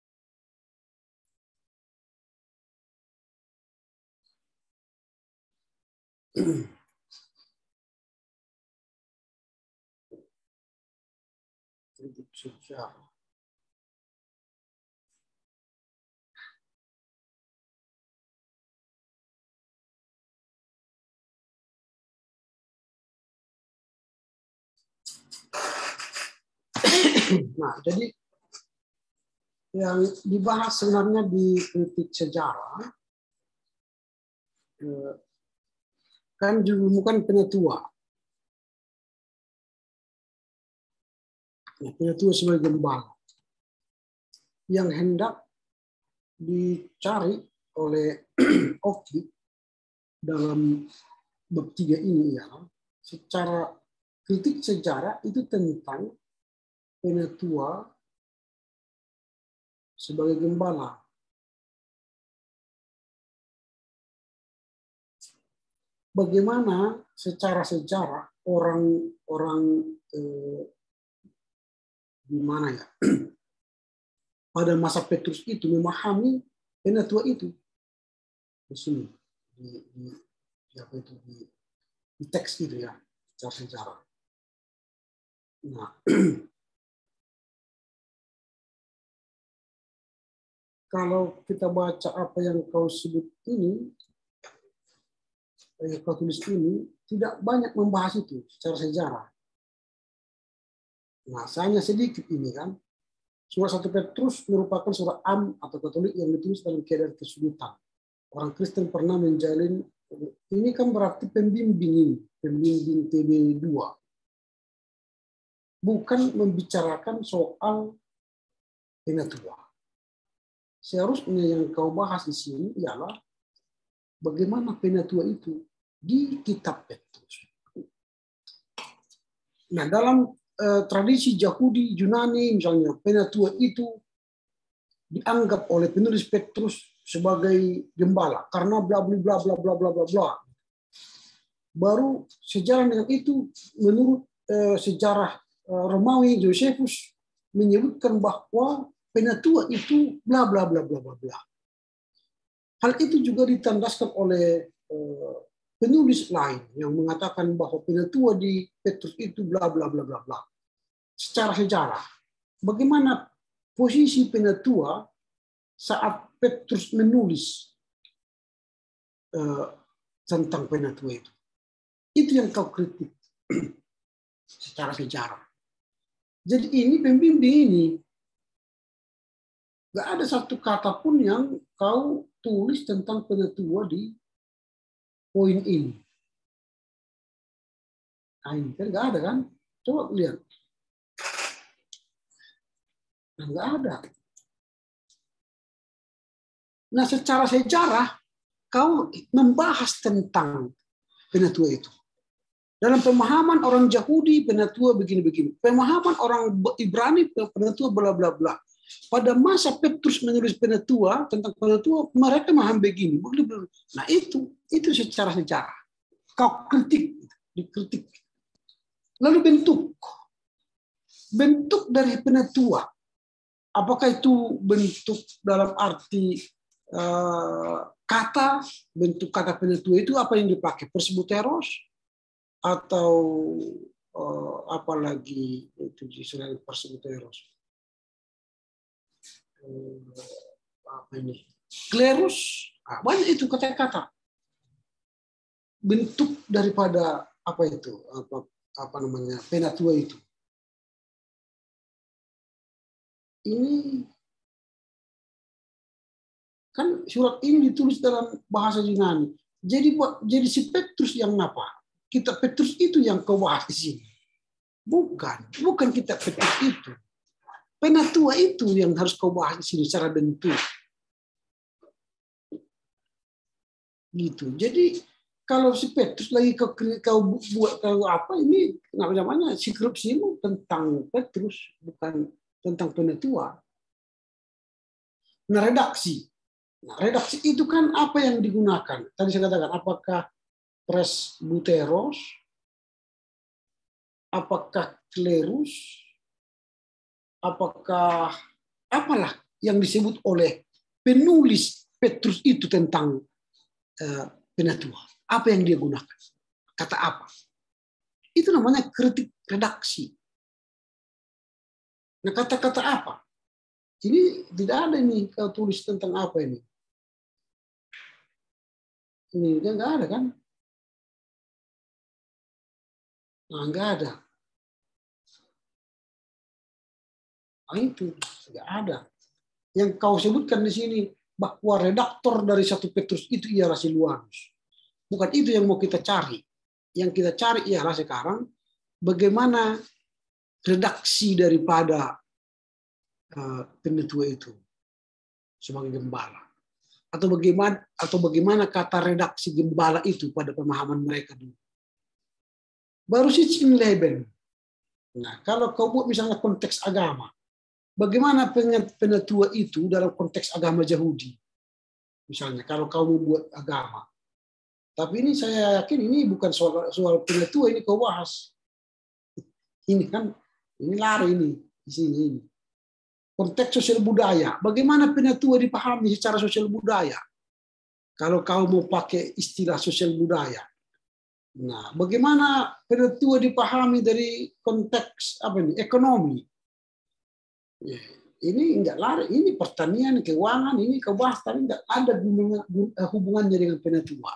Hidup sejarah. Nah, jadi yang dibahas sebenarnya di kritik sejarah kan bukan penatua. Penatua sebagai gembala yang hendak dicari oleh Oki dalam bab 3 ini ya, secara kritik sejarah itu tentang penatua sebagai gembala. Bagaimana secara sejarah orang-orang di mana ya pada masa Petrus itu memahami penatua itu di sini di teks itu ya secara sejarah. Nah, kalau kita baca apa yang kau sebut ini, yang kau tulis ini, tidak banyak membahas itu secara sejarah. Nah, hanya sedikit ini kan. Surat 1 Petrus merupakan surat am atau Katolik yang ditulis dalam keadaan kesulitan. Orang Kristen pernah menjalin, ini kan berarti pembimbing TB2. Bukan membicarakan soal penatua. Seharusnya yang kau bahas di sini ialah bagaimana penatua itu di kitab Petrus. Nah, dalam tradisi Yahudi Yunani misalnya penatua itu dianggap oleh penulis Petrus sebagai gembala karena bla bla bla bla bla bla bla bla. Baru sejarah dengan itu menurut sejarah Romawi Josephus menyebutkan bahwa penatua itu bla bla bla bla bla bla. Hal itu juga ditandaskan oleh penulis lain yang mengatakan bahwa penatua di Petrus itu bla bla bla bla bla. Secara sejarah, bagaimana posisi penatua saat Petrus menulis tentang penatua itu? Itu yang kau kritik secara sejarah. Jadi ini pembimbing ini nggak ada satu kata pun yang kau tulis tentang penatua di poin ini. Nah, ini kan nggak ada kan? Coba lihat. Nah, nggak ada. Nah, secara sejarah kau membahas tentang penatua itu. Dalam pemahaman orang Yahudi, penatua begini-begini. Pemahaman orang Ibrani, penatua bla bla bla. Pada masa Petrus menulis penatua, tentang penatua, mereka memahami begini. Nah, itu secara sejarah. Kau dikritik. Lalu bentuk dari penatua. Apakah itu bentuk dalam arti kata, bentuk kata penatua itu apa yang dipakai? Presbyteros atau apalagi itu selain presbyteros? Apa ini? Klerus, banyak itu kata-kata. Bentuk daripada apa itu? Apa namanya? Penatua itu. Ini kan surat ini ditulis dalam bahasa Yunani. Jadi si Petrus yang apa? Kitab Petrus itu yang kau bahas di sini. Bukan kitab Petrus itu. Penatua itu yang harus kau bahas di sini secara bentuk. Gitu. Jadi kalau si Petrus lagi kau buat apa ini namanya skripsimu tentang Petrus, bukan tentang penatua. Nah, redaksi itu kan apa yang digunakan? Tadi saya katakan, apakah presbyteros, apakah klerus, apakah apalah yang disebut oleh penulis Petrus itu tentang penatua. Apa yang dia gunakan? Kata apa? Itu namanya kritik redaksi. Nah, kata-kata apa? Ini tidak ada ini kau tulis tentang apa ini. Ini nggak ada kan? Nah, nggak ada. Nah, itu nggak ada. Yang kau sebutkan di sini bahwa redaktor dari 1 Petrus itu ialah Silwanus. Bukan itu yang mau kita cari. Yang kita cari ialah sekarang bagaimana redaksi daripada penatua itu sebagai gembala, atau bagaimana kata redaksi gembala itu pada pemahaman mereka dulu. Baru Sitchin Leben. Nah, kalau kau buat misalnya konteks agama, bagaimana penatua itu dalam konteks agama Yahudi? Misalnya kalau kau mau buat agama, tapi ini saya yakin ini bukan soal penatua ini kau bahas. Ini kan ini lari ini di sini ini. Konteks sosial budaya. Bagaimana penatua dipahami secara sosial budaya? Kalau kau mau pakai istilah sosial budaya. Nah, bagaimana penatua dipahami dari konteks apa ini? Ekonomi. Ini enggak lari, ini pertanian, keuangan, ini kau bahas tapi enggak ada hubungannya dengan penatua.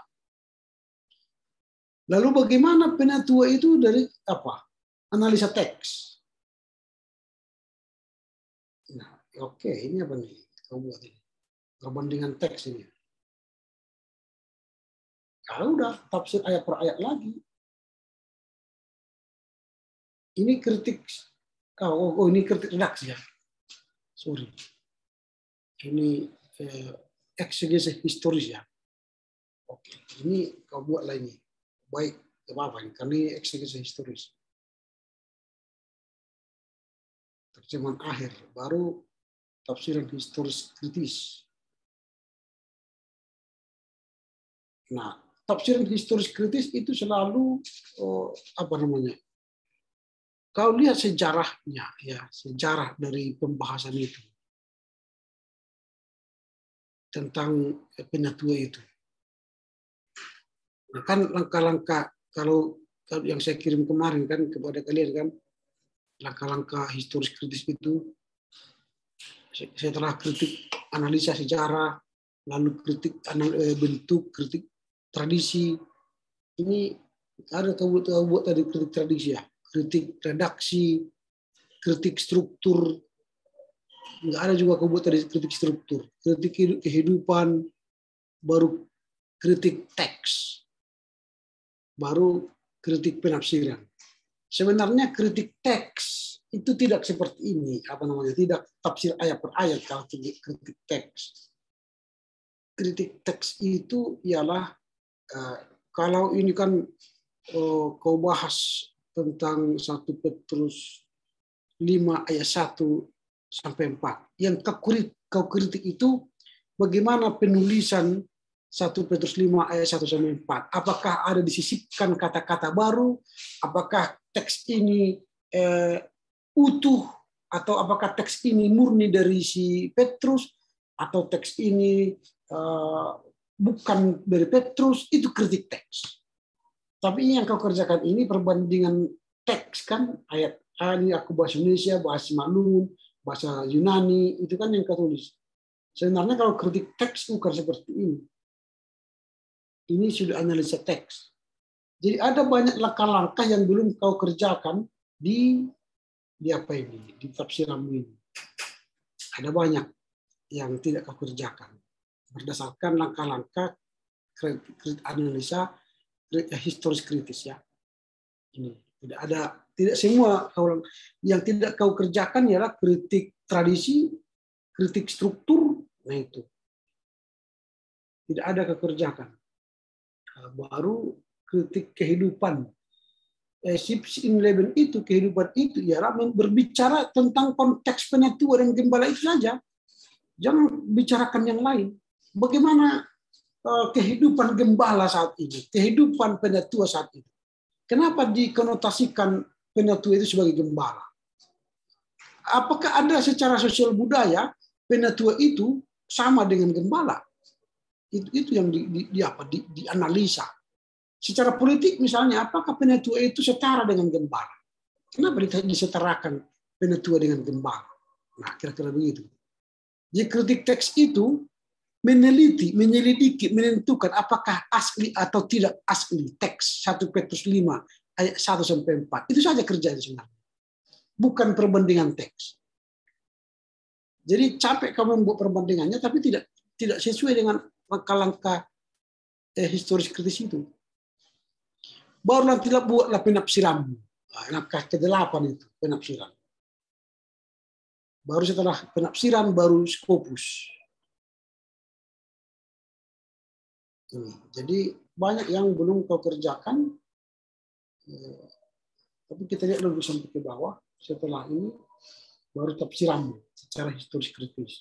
Lalu bagaimana penatua itu dari apa? Analisa teks. Nah, oke, ini apa nih? Kau buat ini. Perbandingan teks ini. Kalau udah tafsir ayat per ayat lagi. Ini kritik. Ini kritik redaksi ya. Sorry. Ini eksegesis historis ya. Oke, ini kau buat lagi. Baik, apa-apa. Karena ini eksegesis historis. Terjemahan akhir, baru tafsiran historis kritis. Nah, tafsiran historis kritis itu selalu apa namanya? Kau lihat sejarahnya, ya, sejarah dari pembahasan itu tentang penatua itu. Nah, kan langkah-langkah kalau yang saya kirim kemarin kan kepada kalian kan. Langkah-langkah historis kritis itu setelah kritik analisa sejarah, lalu kritik bentuk, kritik tradisi. Ini ada kau buat tadi kritik tradisi ya, kritik redaksi, kritik struktur. Enggak ada juga kau buat tadi kritik struktur, kritik kehidupan, baru kritik teks, baru kritik penafsiran. Sebenarnya kritik teks itu tidak seperti ini, apa namanya? Tidak tafsir ayat per ayat kalau kritik teks. kritik teks itu ialah kalau ini kan kau bahas tentang 1 Petrus 5 ayat 1 sampai 4. Yang kau kritik itu bagaimana penulisan 1 Petrus 5 ayat 1 sampai 4. Apakah ada disisipkan kata-kata baru? Apakah teks ini utuh? Atau apakah teks ini murni dari si Petrus? Atau teks ini bukan dari Petrus? Itu kritik teks. Tapi yang kau kerjakan ini perbandingan teks kan, ayat ini aku bahasa Indonesia, bahasa Malung, bahasa Yunani, itu kan yang kau tulis. Sebenarnya kalau kritik teks bukan seperti ini. Ini sudah analisa teks. Jadi ada banyak langkah-langkah yang belum kau kerjakan di apa ini, di tafsirmu ini. Ada banyak yang tidak kau kerjakan berdasarkan langkah-langkah analisa historis kritis ya. Ini tidak semua yang tidak kau kerjakan ialah kritik tradisi, kritik struktur, nah itu tidak ada kau kerjakan. Baru kritik kehidupan. Sipsin Leben itu, kehidupan itu ialah berbicara tentang konteks penetua dan gembala itu saja. Jangan bicarakan yang lain. Bagaimana kehidupan gembala saat ini, kehidupan penetua saat ini. Kenapa dikonotasikan penetua itu sebagai gembala? Apakah ada secara sosial budaya penetua itu sama dengan gembala? Itu yang dianalisa. Secara politik misalnya, apakah penetua itu setara dengan gembala? Kenapa disetarakan penetua dengan gembala? Nah, kira-kira begitu. Jadi kritik teks itu meneliti, menyelidiki, menentukan apakah asli atau tidak asli teks 1 Petrus 5 ayat 1 sampai 4. Itu saja kerjanya sebenarnya. Bukan perbandingan teks. Jadi capek kamu membuat perbandingannya tapi tidak sesuai dengan langkah-langkah historis kritis itu. Baru nanti buatlah penafsiranmu. Langkah ke-8 itu penafsiran. Baru setelah penafsiran baru skopus. Jadi banyak yang belum kau kerjakan. Tapi kita lihat dulu sampai ke bawah. Setelah ini baru tafsiranmu secara historis kritis.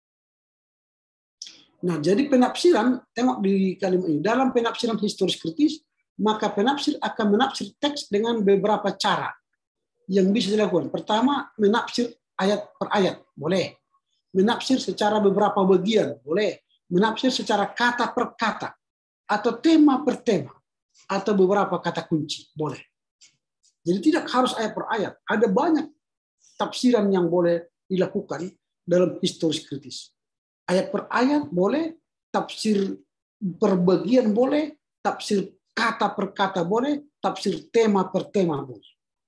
Nah, jadi penafsiran, tengok di kalimat ini. Dalam penafsiran historis kritis, maka penafsir akan menafsir teks dengan beberapa cara yang bisa dilakukan. Pertama, menafsir ayat per ayat, boleh. Menafsir secara beberapa bagian, boleh. Menafsir secara kata per kata, atau tema per tema, atau beberapa kata kunci, boleh. Jadi tidak harus ayat per ayat. Ada banyak tafsiran yang boleh dilakukan dalam historis kritis. Ayat per ayat boleh, tafsir per bagian boleh, tafsir kata per kata boleh, tafsir tema per tema boleh.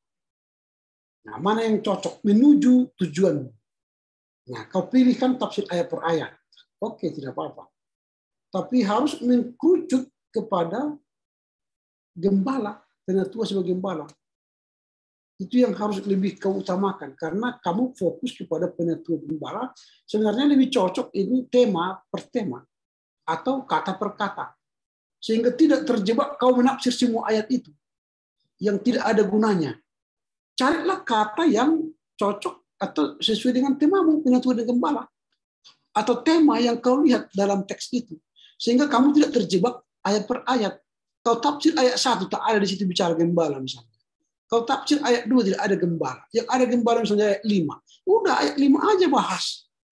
Nah, mana yang cocok menuju tujuanmu? Nah, kau pilihkan tafsir ayat per ayat. Oke, tidak apa-apa. Tapi harus mengkerucut kepada gembala, penetua sebagai gembala. Itu yang harus lebih kau utamakan. Karena kamu fokus kepada penetua gembala, sebenarnya lebih cocok ini tema per tema. Atau kata per kata. Sehingga tidak terjebak kau menafsir semua ayat itu. Yang tidak ada gunanya. Carilah kata yang cocok atau sesuai dengan temamu, penetua dan gembala. Atau tema yang kau lihat dalam teks itu. Sehingga kamu tidak terjebak ayat per ayat. Kau tafsir ayat 1, tak ada di situ bicara gembala misalnya. Kau tafsir ayat 2, tidak ada gembala. Yang ada gembala misalnya ayat 5. Udah ayat 5 aja bahas.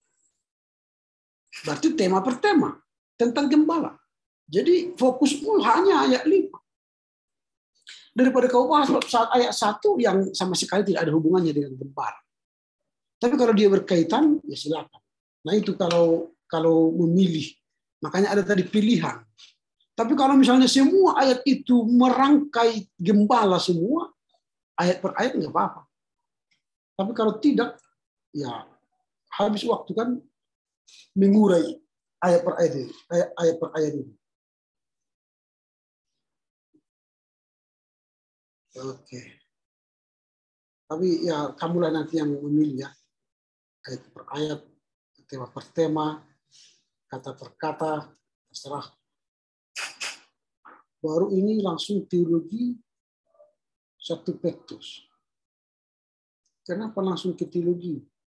Berarti tema per tema. Tentang gembala. Jadi fokusmu hanya ayat 5. Daripada kau bahas saat ayat 1 yang sama sekali tidak ada hubungannya dengan gembala. Tapi kalau dia berkaitan, ya silakan. Nah itu kalau memilih. Makanya ada tadi pilihan. Tapi kalau misalnya semua ayat itu merangkai gembala semua, ayat per ayat nggak apa-apa. Tapi kalau tidak, ya habis waktu kan mengurai ayat per ayat ini. Ayat per ayat ini. Oke. Tapi ya kamulah nanti yang memilih ya. Ayat per ayat, tema per tema, kata per kata, terserah. Baru ini langsung teologi 1 Petrus. Kenapa langsung ke teologi?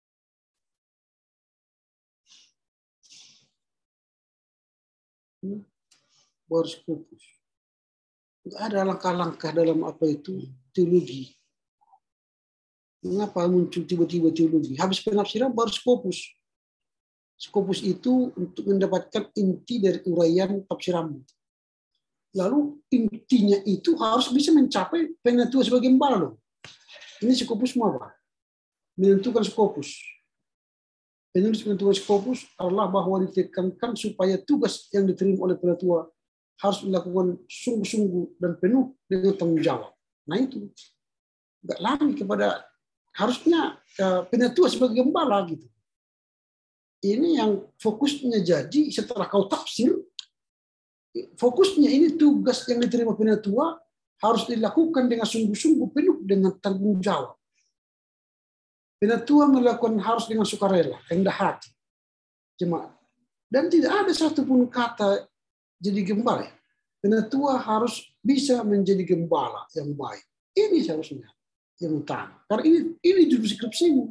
Baru Skopus. Tidak ada langkah-langkah dalam apa itu teologi. Mengapa muncul tiba-tiba teologi? Habis penafsiran baru Skopus. Skopus itu untuk mendapatkan inti dari uraian tafsiranmu. Lalu intinya itu harus bisa mencapai penetua sebagai gembala loh. Ini Skopus mau apa? Menentukan Skopus. Penulis penentuan Skopus adalah bahwa ditekankan supaya tugas yang diterima oleh penetua harus dilakukan sungguh-sungguh dan penuh dengan tanggung jawab. Nah itu. Nggak lari kepada harusnya penetua sebagai gembala gitu. Ini yang fokusnya jadi setelah kau tafsir, fokusnya ini tugas yang diterima penetua harus dilakukan dengan sungguh-sungguh penuh dengan tanggung jawab. Penetua melakukan harus dengan sukarela, rendah hati, jemaat. Dan tidak ada satupun kata jadi gembala. Penetua harus bisa menjadi gembala yang baik. Ini seharusnya yang utama. Karena ini judul skripsimu.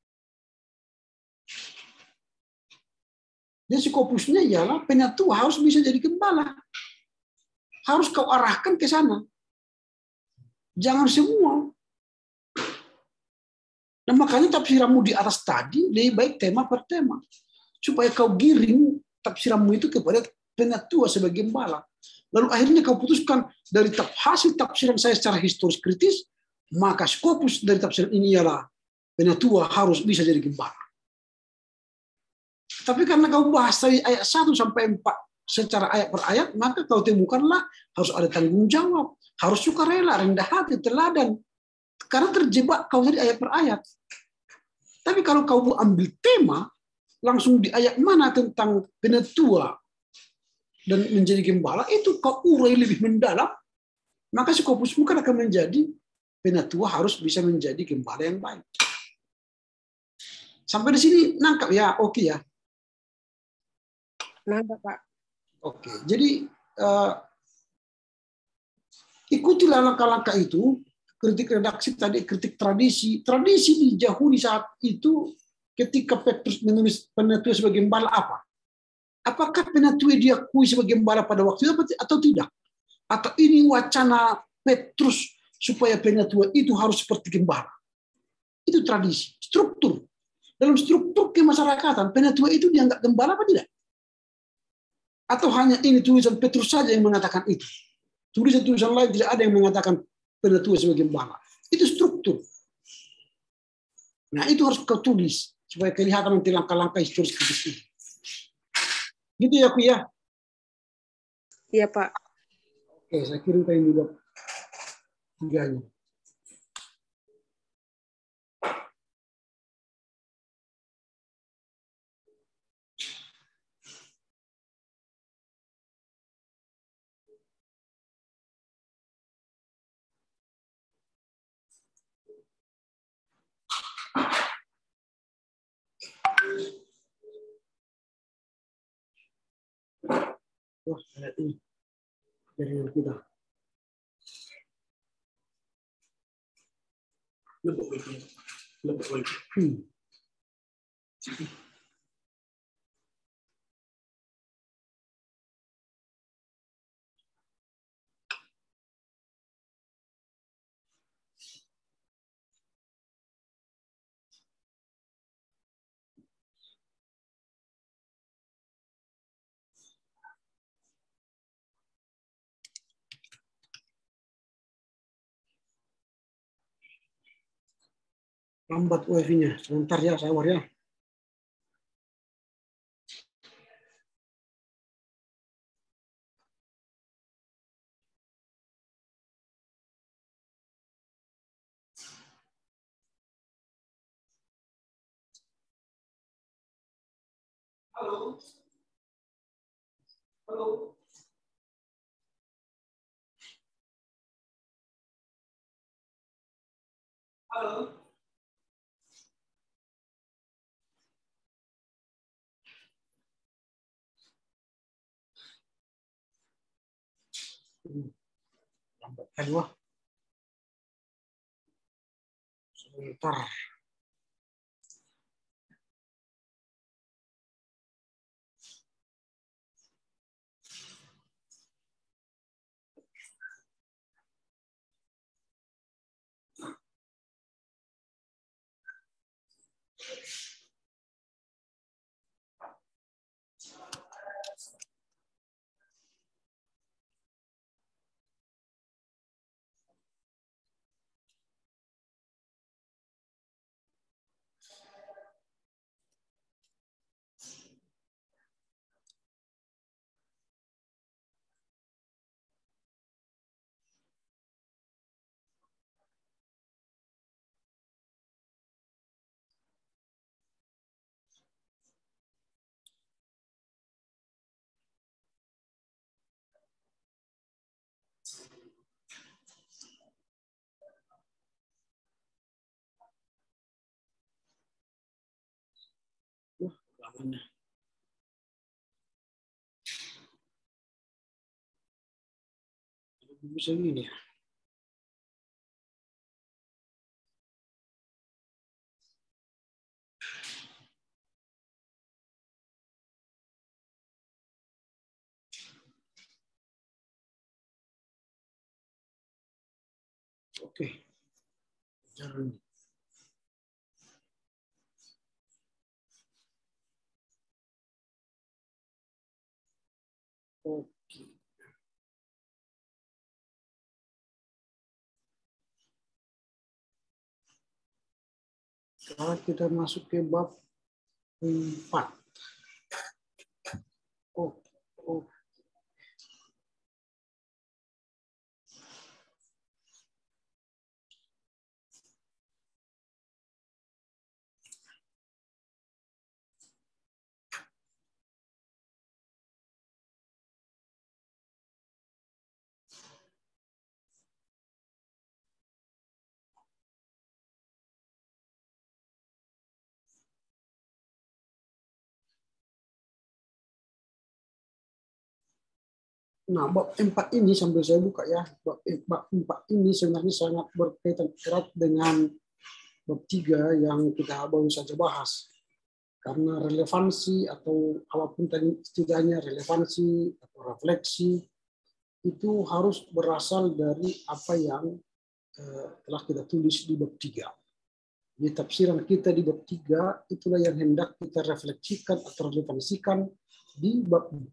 Jadi Skopusnya ialah penetua harus bisa jadi gembala. Harus kau arahkan ke sana. Jangan semua. Nah makanya tafsiranmu di atas tadi lebih baik tema per tema. Supaya kau giring tafsiranmu itu kepada penetua sebagai gembala. Lalu akhirnya kau putuskan dari hasil tafsiran saya secara historis kritis, maka Skopus dari tafsiran ini ialah penetua harus bisa jadi gembala. Tapi karena kau bahas dari ayat 1 sampai 4 secara ayat per ayat, maka kau temukanlah harus ada tanggung jawab, harus sukarela, rendah hati, teladan. Karena terjebak kau dari ayat per ayat. Tapi kalau kau ambil tema, langsung di ayat mana tentang penetua dan menjadi gembala, itu kau urai lebih mendalam, maka Skopusmu kan akan menjadi penetua harus bisa menjadi gembala yang baik. Sampai di sini nangkap ya, oke ya.
Nangkap, Pak.
Oke, jadi ikutilah langkah-langkah itu, kritik redaksi tadi, kritik tradisi. Tradisi dijauhi saat itu ketika Petrus menulis penetua sebagai gembala apa? Apakah penetua diakui sebagai gembala pada waktu itu atau tidak? Atau ini wacana Petrus supaya penetua itu harus seperti gembala? Itu tradisi, struktur. Dalam struktur kemasyarakatan, penetua itu dianggap gembala apa tidak? Atau hanya ini tulisan Petrus saja yang mengatakan itu? Tulisan-tulisan lain tidak ada yang mengatakan penetua sebagai gembala. Itu struktur. Nah itu harus kau tulis supaya kelihatan nanti langkah-langkah historis kritis ini. Gitu ya, Ku ya?
Iya, Pak.
Oke, saya kirimkan juga tiganya. Wah, ayat ini dari yang kita. Lebih lagi. Lambat wifi-nya. Sebentar ya, saya war ya. Halo. Halo. Halo. Lambat kali wah. Sebentar. Lamanya. Bisa gini ya. Oke. Jalan. Oke. Sekarang kita masuk ke bab 4. Oh, oh. Nah, bab 4 ini sambil saya buka ya. Bab 4 ini sebenarnya sangat berkaitan erat dengan bab 3 yang kita baru saja bahas. Karena relevansi atau apapun tadi setidaknya relevansi atau refleksi itu harus berasal dari apa yang telah kita tulis di bab 3. Di tafsiran kita di bab 3 itulah yang hendak kita refleksikan atau relevansikan di bab 4.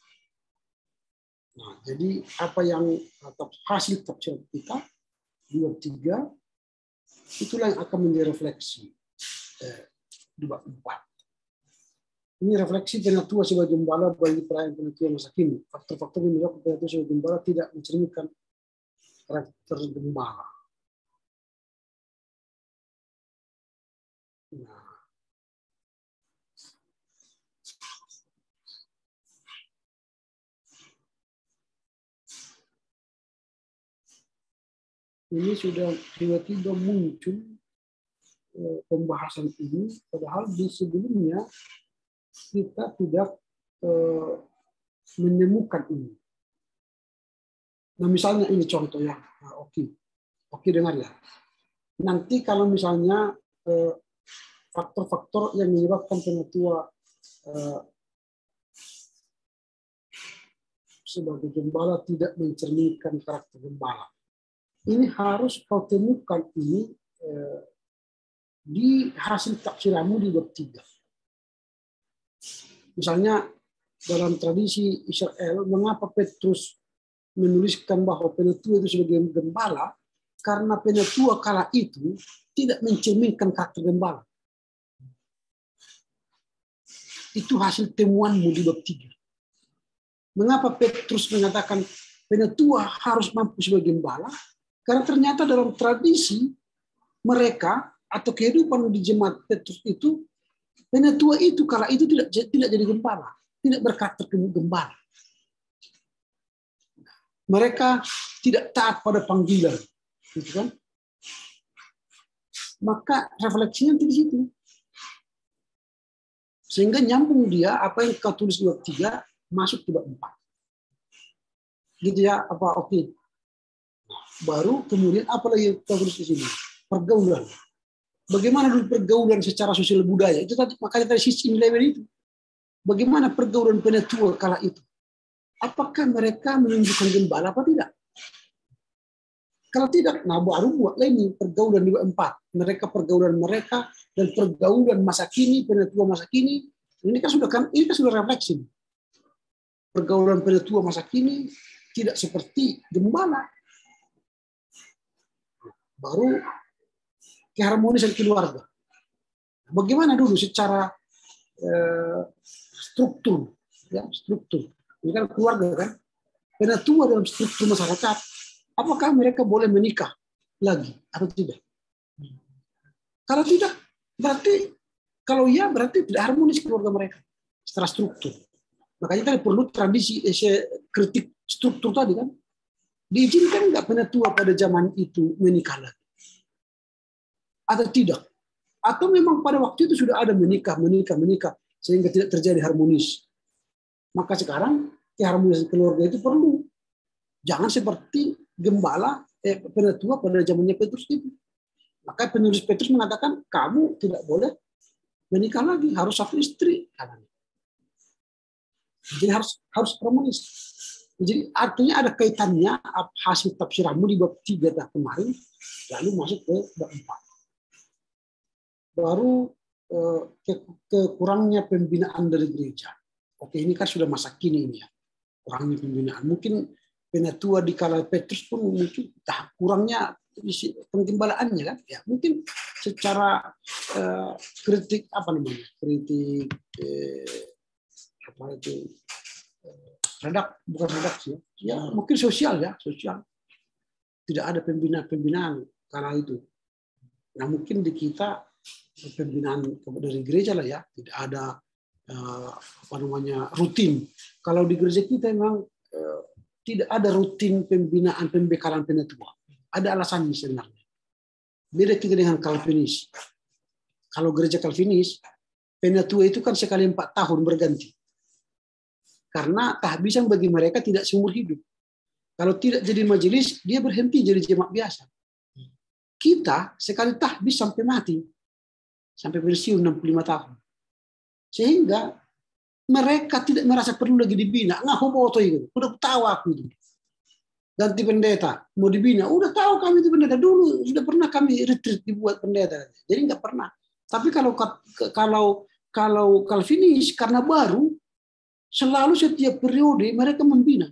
Nah, jadi apa yang hasil tafsiran kita di bab 3 itulah yang akan menjadi refleksi di bab 4. Ini refleksi penatua sebagai gembala bagi perayaan penatua masa kini. Faktor-faktor yang menyebabkan penatua sebagai gembala tidak mencerminkan karakter gembala. Nah, ini sudah tiba-tiba muncul pembahasan ini, padahal di sebelumnya kita tidak menemukan ini. Nah, misalnya ini contoh ya. Nah, oke dengar ya. Nanti kalau misalnya faktor-faktor yang menyebabkan penatua sebagai gembala tidak mencerminkan karakter gembala. Ini harus kau temukan ini di hasil tafsirmu di bab 3. Misalnya dalam tradisi Israel, mengapa Petrus menuliskan bahwa penatua itu sebagai gembala? Karena penatua kala itu tidak mencerminkan karakter gembala. Itu hasil temuanmu di bab 3. Mengapa Petrus mengatakan penatua harus mampu sebagai gembala? Karena ternyata dalam tradisi mereka atau kehidupan di jemaat Petrus itu, penatua itu kala itu tidak jadi gembala, tidak berkarakter gembala. Mereka tidak taat pada panggilan, gitu kan? Maka refleksinya di situ. Sehingga nyambung dia apa yang kau tulis di bab 3 masuk di bab 4. Gitu ya, apa oke. Baru kemudian apa lagi kita tulis di sini? Pergaulan. Bagaimana dulu pergaulan secara sosial budaya? Itu tadi makanya dari sisi level itu. Bagaimana pergaulan penetua kala itu? Apakah mereka menunjukkan gembala apa tidak? Kalau tidak, nah baru buatlah ini pergaulan 24. Mereka pergaulan mereka dan pergaulan masa kini, penetua masa kini. Ini kan sudah refleksi. Pergaulan penetua masa kini tidak seperti gembala. Baru keharmonisan keluarga. Bagaimana dulu secara struktur, ya struktur. Ini kan keluarga kan. Penetua dalam struktur masyarakat. Apakah mereka boleh menikah lagi atau tidak? Kalau tidak, berarti kalau ya berarti tidak harmonis keluarga mereka secara struktur. Makanya tadi perlu tradisi kritik struktur tadi kan. Diizinkan nggak penetua pada zaman itu menikah lagi? Atau tidak? Atau memang pada waktu itu sudah ada menikah sehingga tidak terjadi harmonis. Maka sekarang keharmonisan keluarga itu perlu. Jangan seperti gembala penetua pada zamannya Petrus itu. Maka penulis Petrus mengatakan kamu tidak boleh menikah lagi, harus satu istri. Jadi harus harmonis. Jadi artinya ada kaitannya hasil tafsiranmu di bab 3 kemarin, lalu masuk ke bab 4. Baru kekurangnya pembinaan dari gereja. Oke, ini kan sudah masa kini ini ya. Kurangnya pembinaan. Mungkin penetua di kala Petrus pun mungkin kurangnya penggembalaannya kan. Ya, mungkin secara kritik kritik bukan redaksi ya mungkin sosial tidak ada pembinaan kala itu. Nah mungkin di kita pembinaan dari gereja lah ya, tidak ada rutin. Kalau di gereja kita memang tidak ada rutin pembinaan pembekalan penetua. Ada alasannya sebenarnya. Beda kita dengan Calvinis. Kalau gereja Calvinis, penetua itu kan sekali 4 tahun berganti. Karena tahbisan bagi mereka tidak seumur hidup. Kalau tidak jadi majelis, dia berhenti jadi jemaat biasa. Kita sekali tahbis sampai mati. Sampai pensiun 65 tahun. Sehingga mereka tidak merasa perlu lagi dibina. Udah tahu aku itu. Ganti pendeta, mau dibina. Udah tahu kami itu pendeta. Dulu sudah pernah kami retreat dibuat pendeta. Jadi nggak pernah. Tapi kalau Calvinis karena baru, selalu setiap periode mereka membina.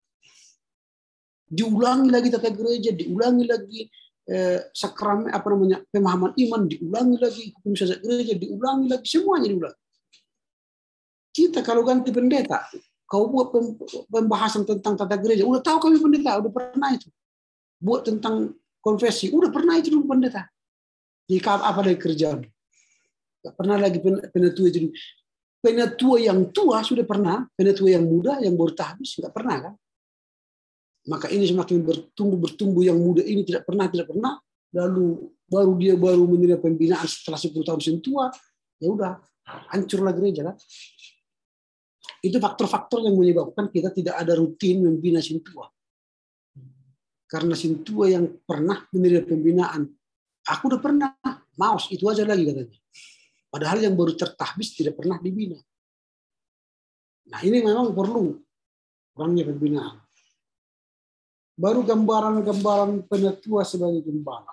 Diulangi lagi tata gereja, diulangi lagi sakramen pemahaman iman, diulangi lagi hukum syariat gereja, diulangi lagi semuanya diulangi. Kita kalau ganti pendeta, kau buat pembahasan tentang tata gereja, udah tahu kami pendeta, udah pernah itu. Buat tentang konfesi, udah pernah itu dulu pendeta. Jika apa dari kerjaan? Gak pernah lagi penetua itu. Penetua yang tua sudah pernah, penetua yang muda yang baru tahbis nggak pernah kan? Maka ini semakin bertumbuh yang muda ini tidak pernah, lalu baru menerima pembinaan setelah 10 tahun sentua, ya udah hancurlah gereja kan? Itu faktor-faktor yang menyebabkan kita tidak ada rutin membina sintua. Karena sintua yang pernah menerima pembinaan, aku udah pernah, maus itu aja lagi katanya. Padahal yang baru tertahbis tidak pernah dibina. Nah ini memang perlu kurangnya pembinaan. Baru gambaran penetua sebagai gembala.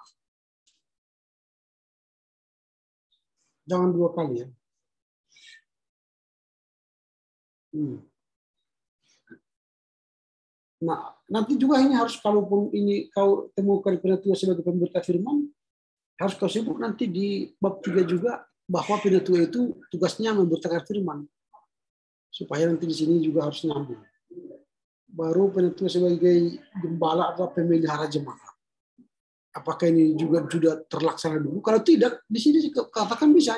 Jangan 2 kali ya. Nah nanti juga ini harus kalaupun ini kau temukan penetua sebagai pemberita firman, harus kau sebut nanti di bab 3 juga bahwa penetua itu tugasnya memberitakan firman. Supaya nanti di sini juga harus nyambung. Baru penetua sebagai gembala atau pemelihara jemaat. Apakah ini juga sudah terlaksana dulu? Kalau tidak, di sini katakan bisa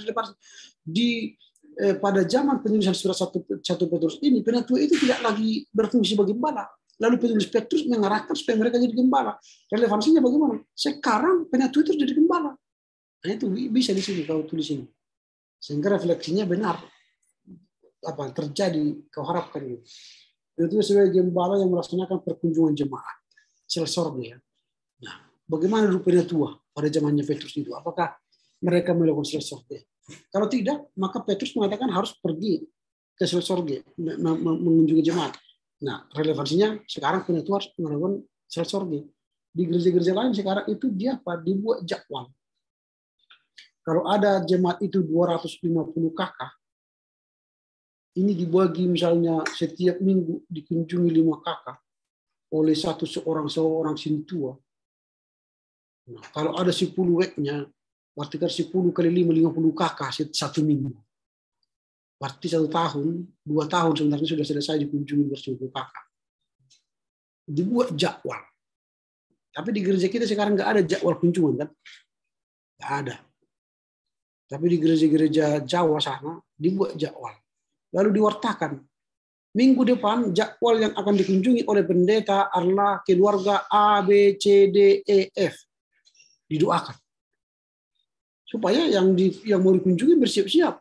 pada zaman penulisan surat 1 Petrus ini, penetua itu tidak lagi berfungsi sebagai gembala. Lalu penulis Petrus mengarahkan supaya mereka jadi gembala. Relevansinya bagaimana? Sekarang penetua itu jadi gembala. Nah itu bisa di sini kau tulis ini. Sehingga refleksinya benar. Apa terjadi kau harapkan ini. Penatua sebagai gembala yang melaksanakan perkunjungan jemaat, selsorge ya. Nah, bagaimana dulu penatua pada zamannya Petrus itu? Apakah mereka melakukan selsorge? Kalau tidak, maka Petrus mengatakan harus pergi ke selsorge, mengunjungi jemaat. Nah, relevansinya sekarang penatua harus melakukan selsorge. Di gereja-gereja lain sekarang itu dia dibuat jadwal. Kalau ada jemaat itu 250 kakak, ini dibagi misalnya setiap minggu dikunjungi 5 kakak oleh seorang sintua. Nah, kalau ada 10 weknya, berarti kan 10 kali 5, 50 kakak satu minggu. Berarti 1 tahun, 2 tahun sebenarnya sudah selesai dikunjungi bersama kakak. Dibuat jadwal. Tapi di gereja kita sekarang nggak ada jadwal kunjungan kan? Nggak ada. Tapi di gereja-gereja Jawa sana dibuat jadwal. Lalu diwartakan. Minggu depan jadwal yang akan dikunjungi oleh pendeta adalah keluarga A, B, C, D, E, F. Didoakan. Supaya yang mau dikunjungi bersiap-siap.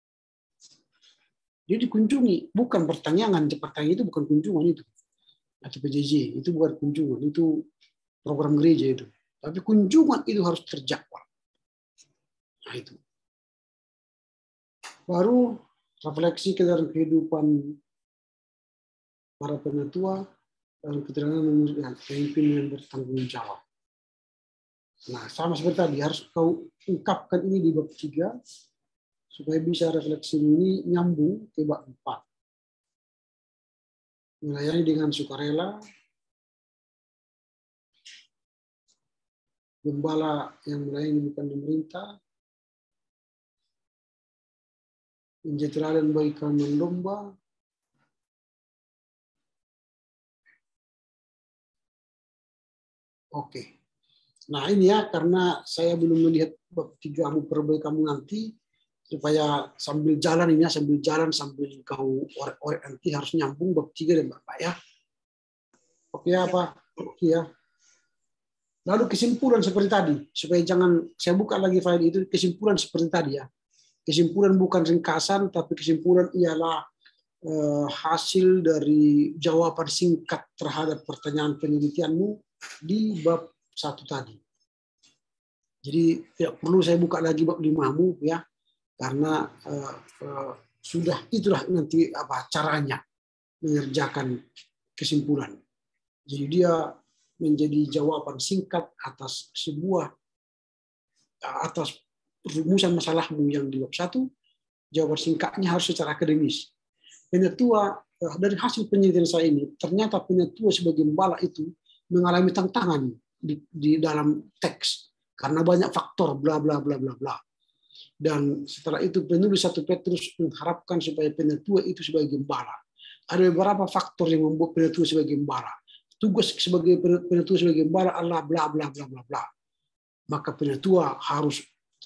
Jadi dikunjungi. Bukan pertanyaan. Pertanyaan itu bukan kunjungan itu. Atau PJJ. Itu bukan kunjungan. Itu program gereja itu. Tapi kunjungan itu harus terjadwal. Nah itu. Baru refleksi ke dalam kehidupan para penatua dalam keterangan memberikan pemimpin yang bertanggung jawab. Nah, sama seperti tadi, harus kau ungkapkan ini di bab 3 supaya bisa refleksi ini nyambung ke bab 4. Melayani dengan sukarela, gembala yang melayani bukan pemerintah, menjadi bagi kaum domba, oke. Nah ini ya, karena saya belum melihat bab 3 kamu perbaiki kamu nanti, supaya sambil jalan ini ya, sambil kau orek-orek nanti harus nyambung bab 3 dan bab 4 ya. Oke apa? Oke ya. Lalu kesimpulan seperti tadi, supaya jangan saya buka lagi file itu, kesimpulan seperti tadi ya. Kesimpulan bukan ringkasan, tapi kesimpulan ialah hasil dari jawaban singkat terhadap pertanyaan penelitianmu di bab 1 tadi. Jadi tidak perlu saya buka lagi bab 5-mu ya, karena sudah itulah nanti caranya mengerjakan kesimpulan. Jadi dia menjadi jawaban singkat atas rumusan masalahmu yang di bab 1. Jawaban singkatnya harus secara akademis. Penatua dari hasil penelitian saya ini, ternyata penatua sebagai gembala itu mengalami tantangan di dalam teks karena banyak faktor bla bla bla bla bla. Dan setelah itu penulis 1 Petrus mengharapkan supaya penatua itu sebagai gembala. Ada beberapa faktor yang membuat penatua sebagai gembala. Tugas sebagai penatua sebagai gembala adalah bla bla bla bla bla. Maka penatua harus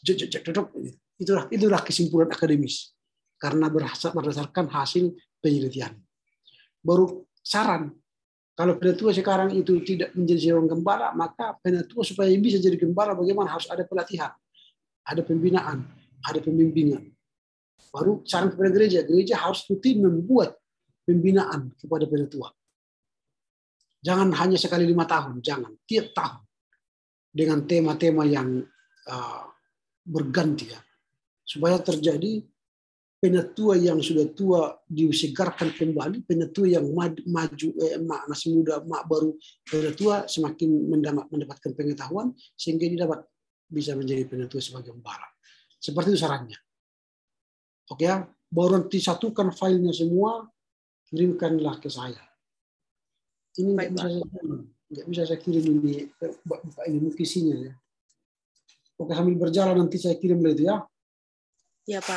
itulah kesimpulan akademis karena berdasarkan hasil penelitian. Baru saran, kalau penatua sekarang itu tidak menjadi seorang gembala, maka penatua supaya bisa jadi gembala bagaimana harus ada pelatihan, ada pembinaan, ada pembimbingan. Baru saran kepada gereja harus rutin membuat pembinaan kepada penatua. Jangan hanya sekali 5 tahun, jangan tiap tahun dengan tema-tema yang berganti ya, supaya terjadi penatua yang sudah tua disegarkan kembali, penatua yang maju masih muda, baru penatua semakin mendapatkan pengetahuan sehingga dia bisa menjadi penatua sebagai gembala. Seperti itu sarannya. Oke ya, baru nanti satukan filenya semua, kirimkanlah ke saya. Ini nggak bisa saya kirim ini isinya ya. Oke, sambil berjalan nanti saya kirim itu ya.
Ya Pak.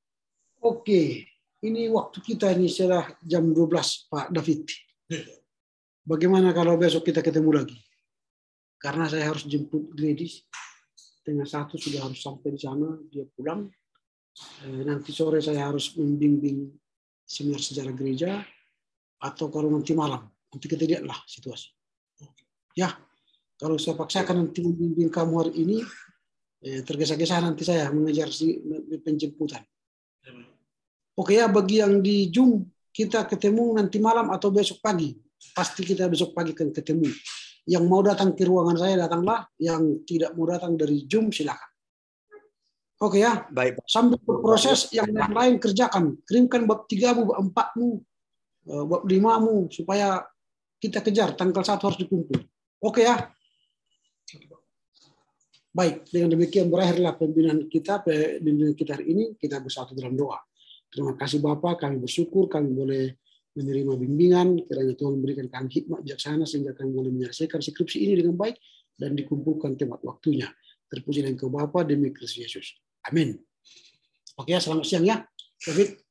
Oke, ini waktu kita ini sudah jam 12 Pak David. Bagaimana kalau besok kita ketemu lagi? Karena saya harus jemput Gladys. Setengah 1 sudah harus sampai di sana, dia pulang. Nanti sore saya harus membimbing seminar sejarah gereja. Atau kalau nanti malam, nanti kita lihatlah situasi. Ya, kalau saya paksakan nanti membimbing kamu hari ini, tergesa-gesa nanti saya mengejar si penjemputan. Oke ya, bagi yang di Zoom kita ketemu nanti malam atau besok pagi. Pasti kita besok pagi akan ketemu. Yang mau datang ke ruangan saya datanglah, yang tidak mau datang dari Zoom silakan. Oke ya.
Baik.
Sambil proses yang lain kerjakan. Kirimkan bab 3-mu, bab 4-mu, bab 5-mu supaya kita kejar tanggal 1 harus dikumpul. Oke ya. Baik, dengan demikian berakhirlah pembinaan kita hari ini. Kita bersatu dalam doa. Terima kasih Bapak, kami bersyukur kami boleh menerima bimbingan, kiranya Tuhan memberikan kami hikmat bijaksana sehingga kami boleh menyelesaikan skripsi ini dengan baik dan dikumpulkan tepat waktunya. Terpuji dan Engkau Bapa demi Kristus Yesus. Amin. Oke, selamat siang ya. David.